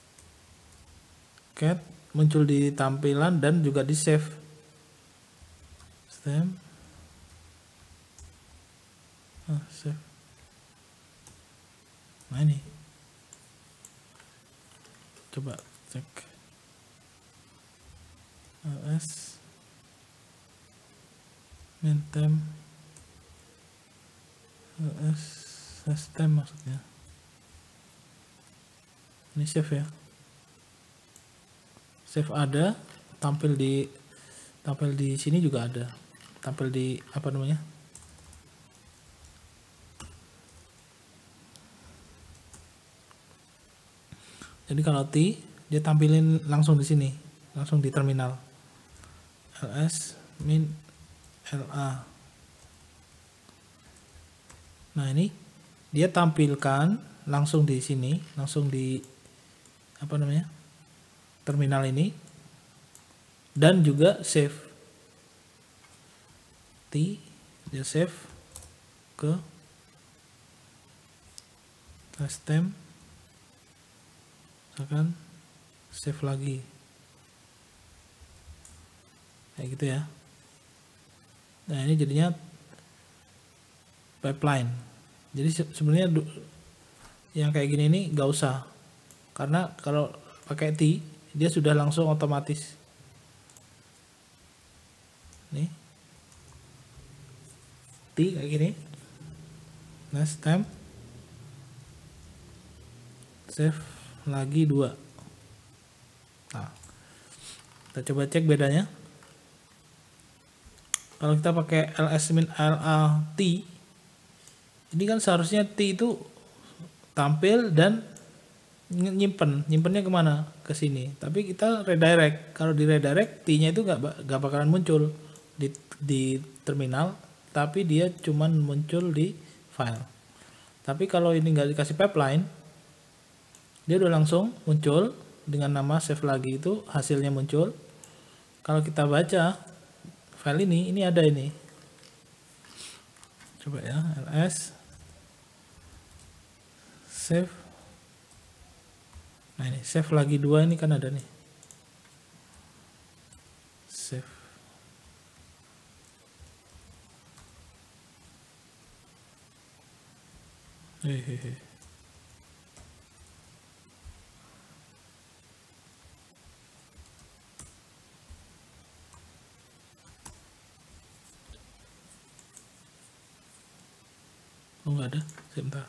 cat muncul di tampilan dan juga di save. Stem ah, save. Nah ini coba cek ls mentem ls system maksudnya. Ini save ya, save ada, tampil di tampil di sini juga ada, tampil di apa namanya, jadi kalau T dia tampilin langsung di sini, langsung di terminal ls min la. Nah ini dia tampilkan langsung di sini, langsung di apa namanya, terminal ini, dan juga save. T dia save ke system, misalkan save lagi kayak gitu ya. Nah ini jadinya pipeline. Jadi sebenarnya yang kayak gini ini gak usah, karena kalau pakai T dia sudah langsung otomatis. Nih T kayak gini, next time save lagi dua. Nah kita coba cek bedanya. Kalau kita pakai ls min la T, ini kan seharusnya T itu tampil dan nyimpen, nyimpennya kemana, ke sini. Tapi kita redirect. Kalau di redirect T-nya itu gak, gak bakalan muncul di, di terminal, tapi dia cuman muncul di file. Tapi kalau ini nggak dikasih pipeline, dia udah langsung muncul dengan nama save lagi, itu hasilnya muncul. Kalau kita baca file ini, ini ada ini. Coba ya, ls save. Nah ini save lagi dua, ini kan ada nih. Save. Hehehe. Oh nggak ada, sebentar.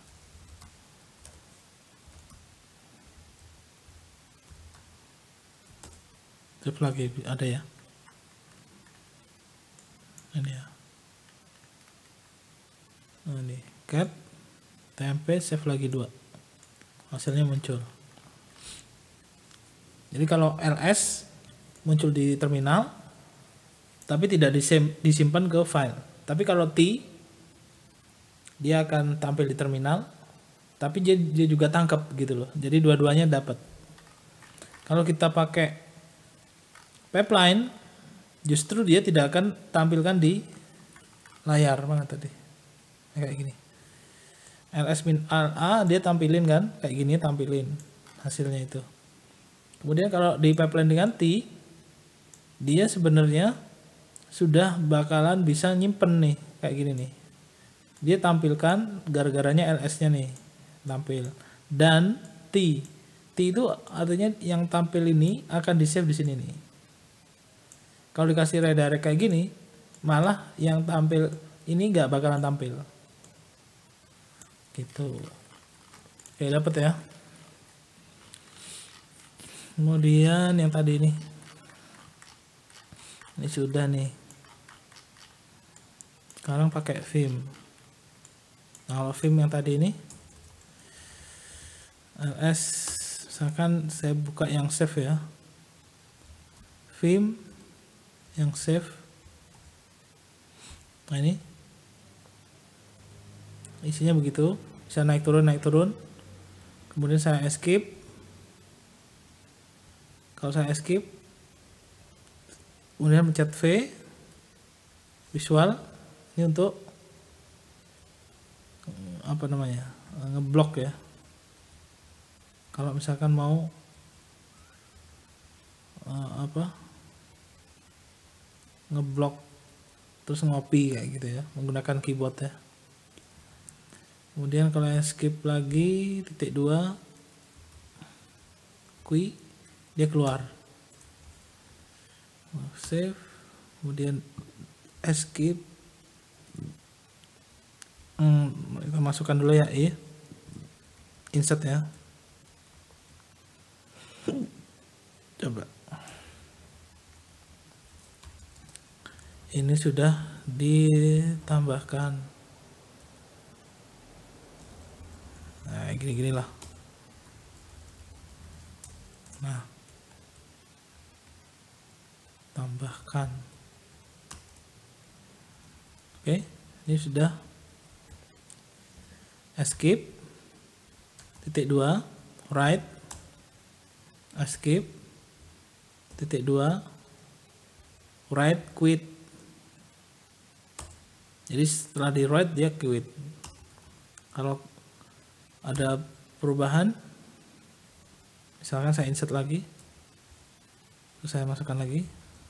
Save lagi ada ya. Ini ya. Nah, ini cat tmp save lagi dua. Hasilnya muncul. Jadi kalau ls muncul di terminal tapi tidak disimpan ke file. Tapi kalau T dia akan tampil di terminal tapi dia, dia juga tangkap gitu loh. Jadi dua-duanya dapat. Kalau kita pakai pipeline, justru dia tidak akan tampilkan di layar mana tadi, kayak gini. ls min la dia tampilin kan, kayak gini tampilin hasilnya itu. Kemudian kalau di pipeline dengan T, dia sebenarnya sudah bakalan bisa nyimpen nih, kayak gini nih. Dia tampilkan gara-garanya ls-nya nih tampil, dan T T itu artinya yang tampil ini akan di save di sini nih. Kalau dikasih redirect kayak gini, malah yang tampil ini nggak bakalan tampil. Gitu. Oke, dapet ya. Kemudian yang tadi ini, ini sudah nih. Sekarang pakai Vim. Nah, kalau Vim yang tadi ini, ls, misalkan saya buka yang save ya. Vim yang save. Nah ini isinya begitu, bisa naik turun naik turun. Kemudian saya escape. Kalau saya escape, kemudian pencet V, visual, ini untuk apa namanya, ngeblok ya. Kalau misalkan mau uh, apa ngeblok terus ngopi kayak gitu ya, menggunakan keyboard ya. Kemudian kalau escape lagi titik dua, kui, dia keluar. Save, kemudian escape. Hmm, kita masukkan dulu ya, i, insert ya. Coba. Ini sudah ditambahkan. Nah, gini-gini lah. Nah, tambahkan. Oke, ini sudah escape titik dua, right, escape titik dua, right, quit. Jadi setelah di right dia quit. Kalau ada perubahan, misalkan saya insert lagi, terus saya masukkan lagi,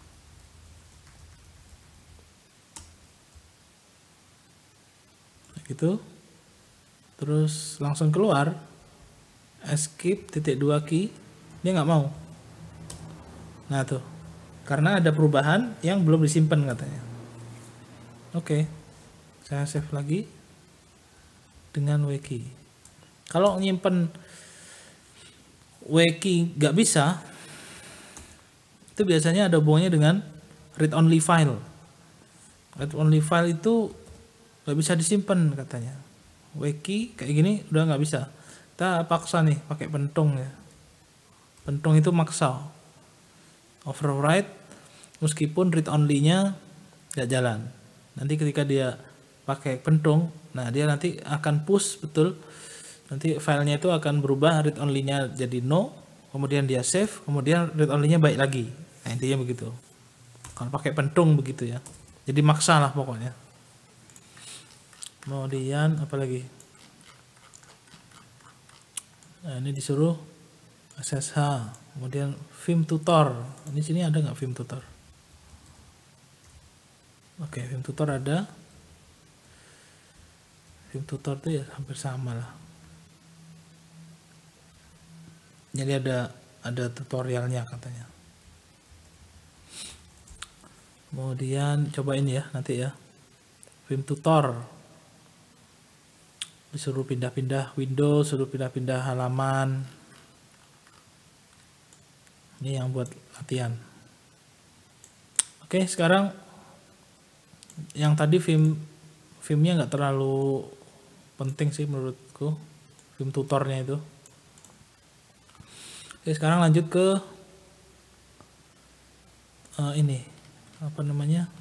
gitu, terus langsung keluar, escape titik dua key, dia nggak mau. Nah tuh, karena ada perubahan yang belum disimpan katanya. Oke, saya save lagi dengan W key. Kalau nyimpen W key nggak bisa, itu biasanya ada hubungannya dengan read only file. Read only file itu nggak bisa disimpan katanya. W key kayak gini udah nggak bisa. Kita paksa nih pakai pentung ya. Pentung itu maksa. Override meskipun read only-nya nggak jalan. Nanti ketika dia pakai pentung, nah dia nanti akan push betul. Nanti filenya itu akan berubah, read only-nya jadi no, kemudian dia save, kemudian read only-nya baik lagi. Nah, intinya begitu. Kalau pakai pentung begitu ya. Jadi maksa lah pokoknya. Kemudian apa lagi? Nah, ini disuruh S S H, kemudian Vim tutor. Ini sini ada nggak Vim tutor? Oke, Vim tutor ada. Vim tutor itu ya hampir sama lah. Jadi ada ada tutorialnya katanya. Kemudian cobain ya nanti ya. Vim tutor. Disuruh pindah-pindah window, suruh pindah-pindah halaman. Ini yang buat latihan. Oke, sekarang yang tadi Vim Vimnya nggak terlalu penting sih menurutku, Vim tutornya itu. Oke, sekarang lanjut ke uh, ini apa namanya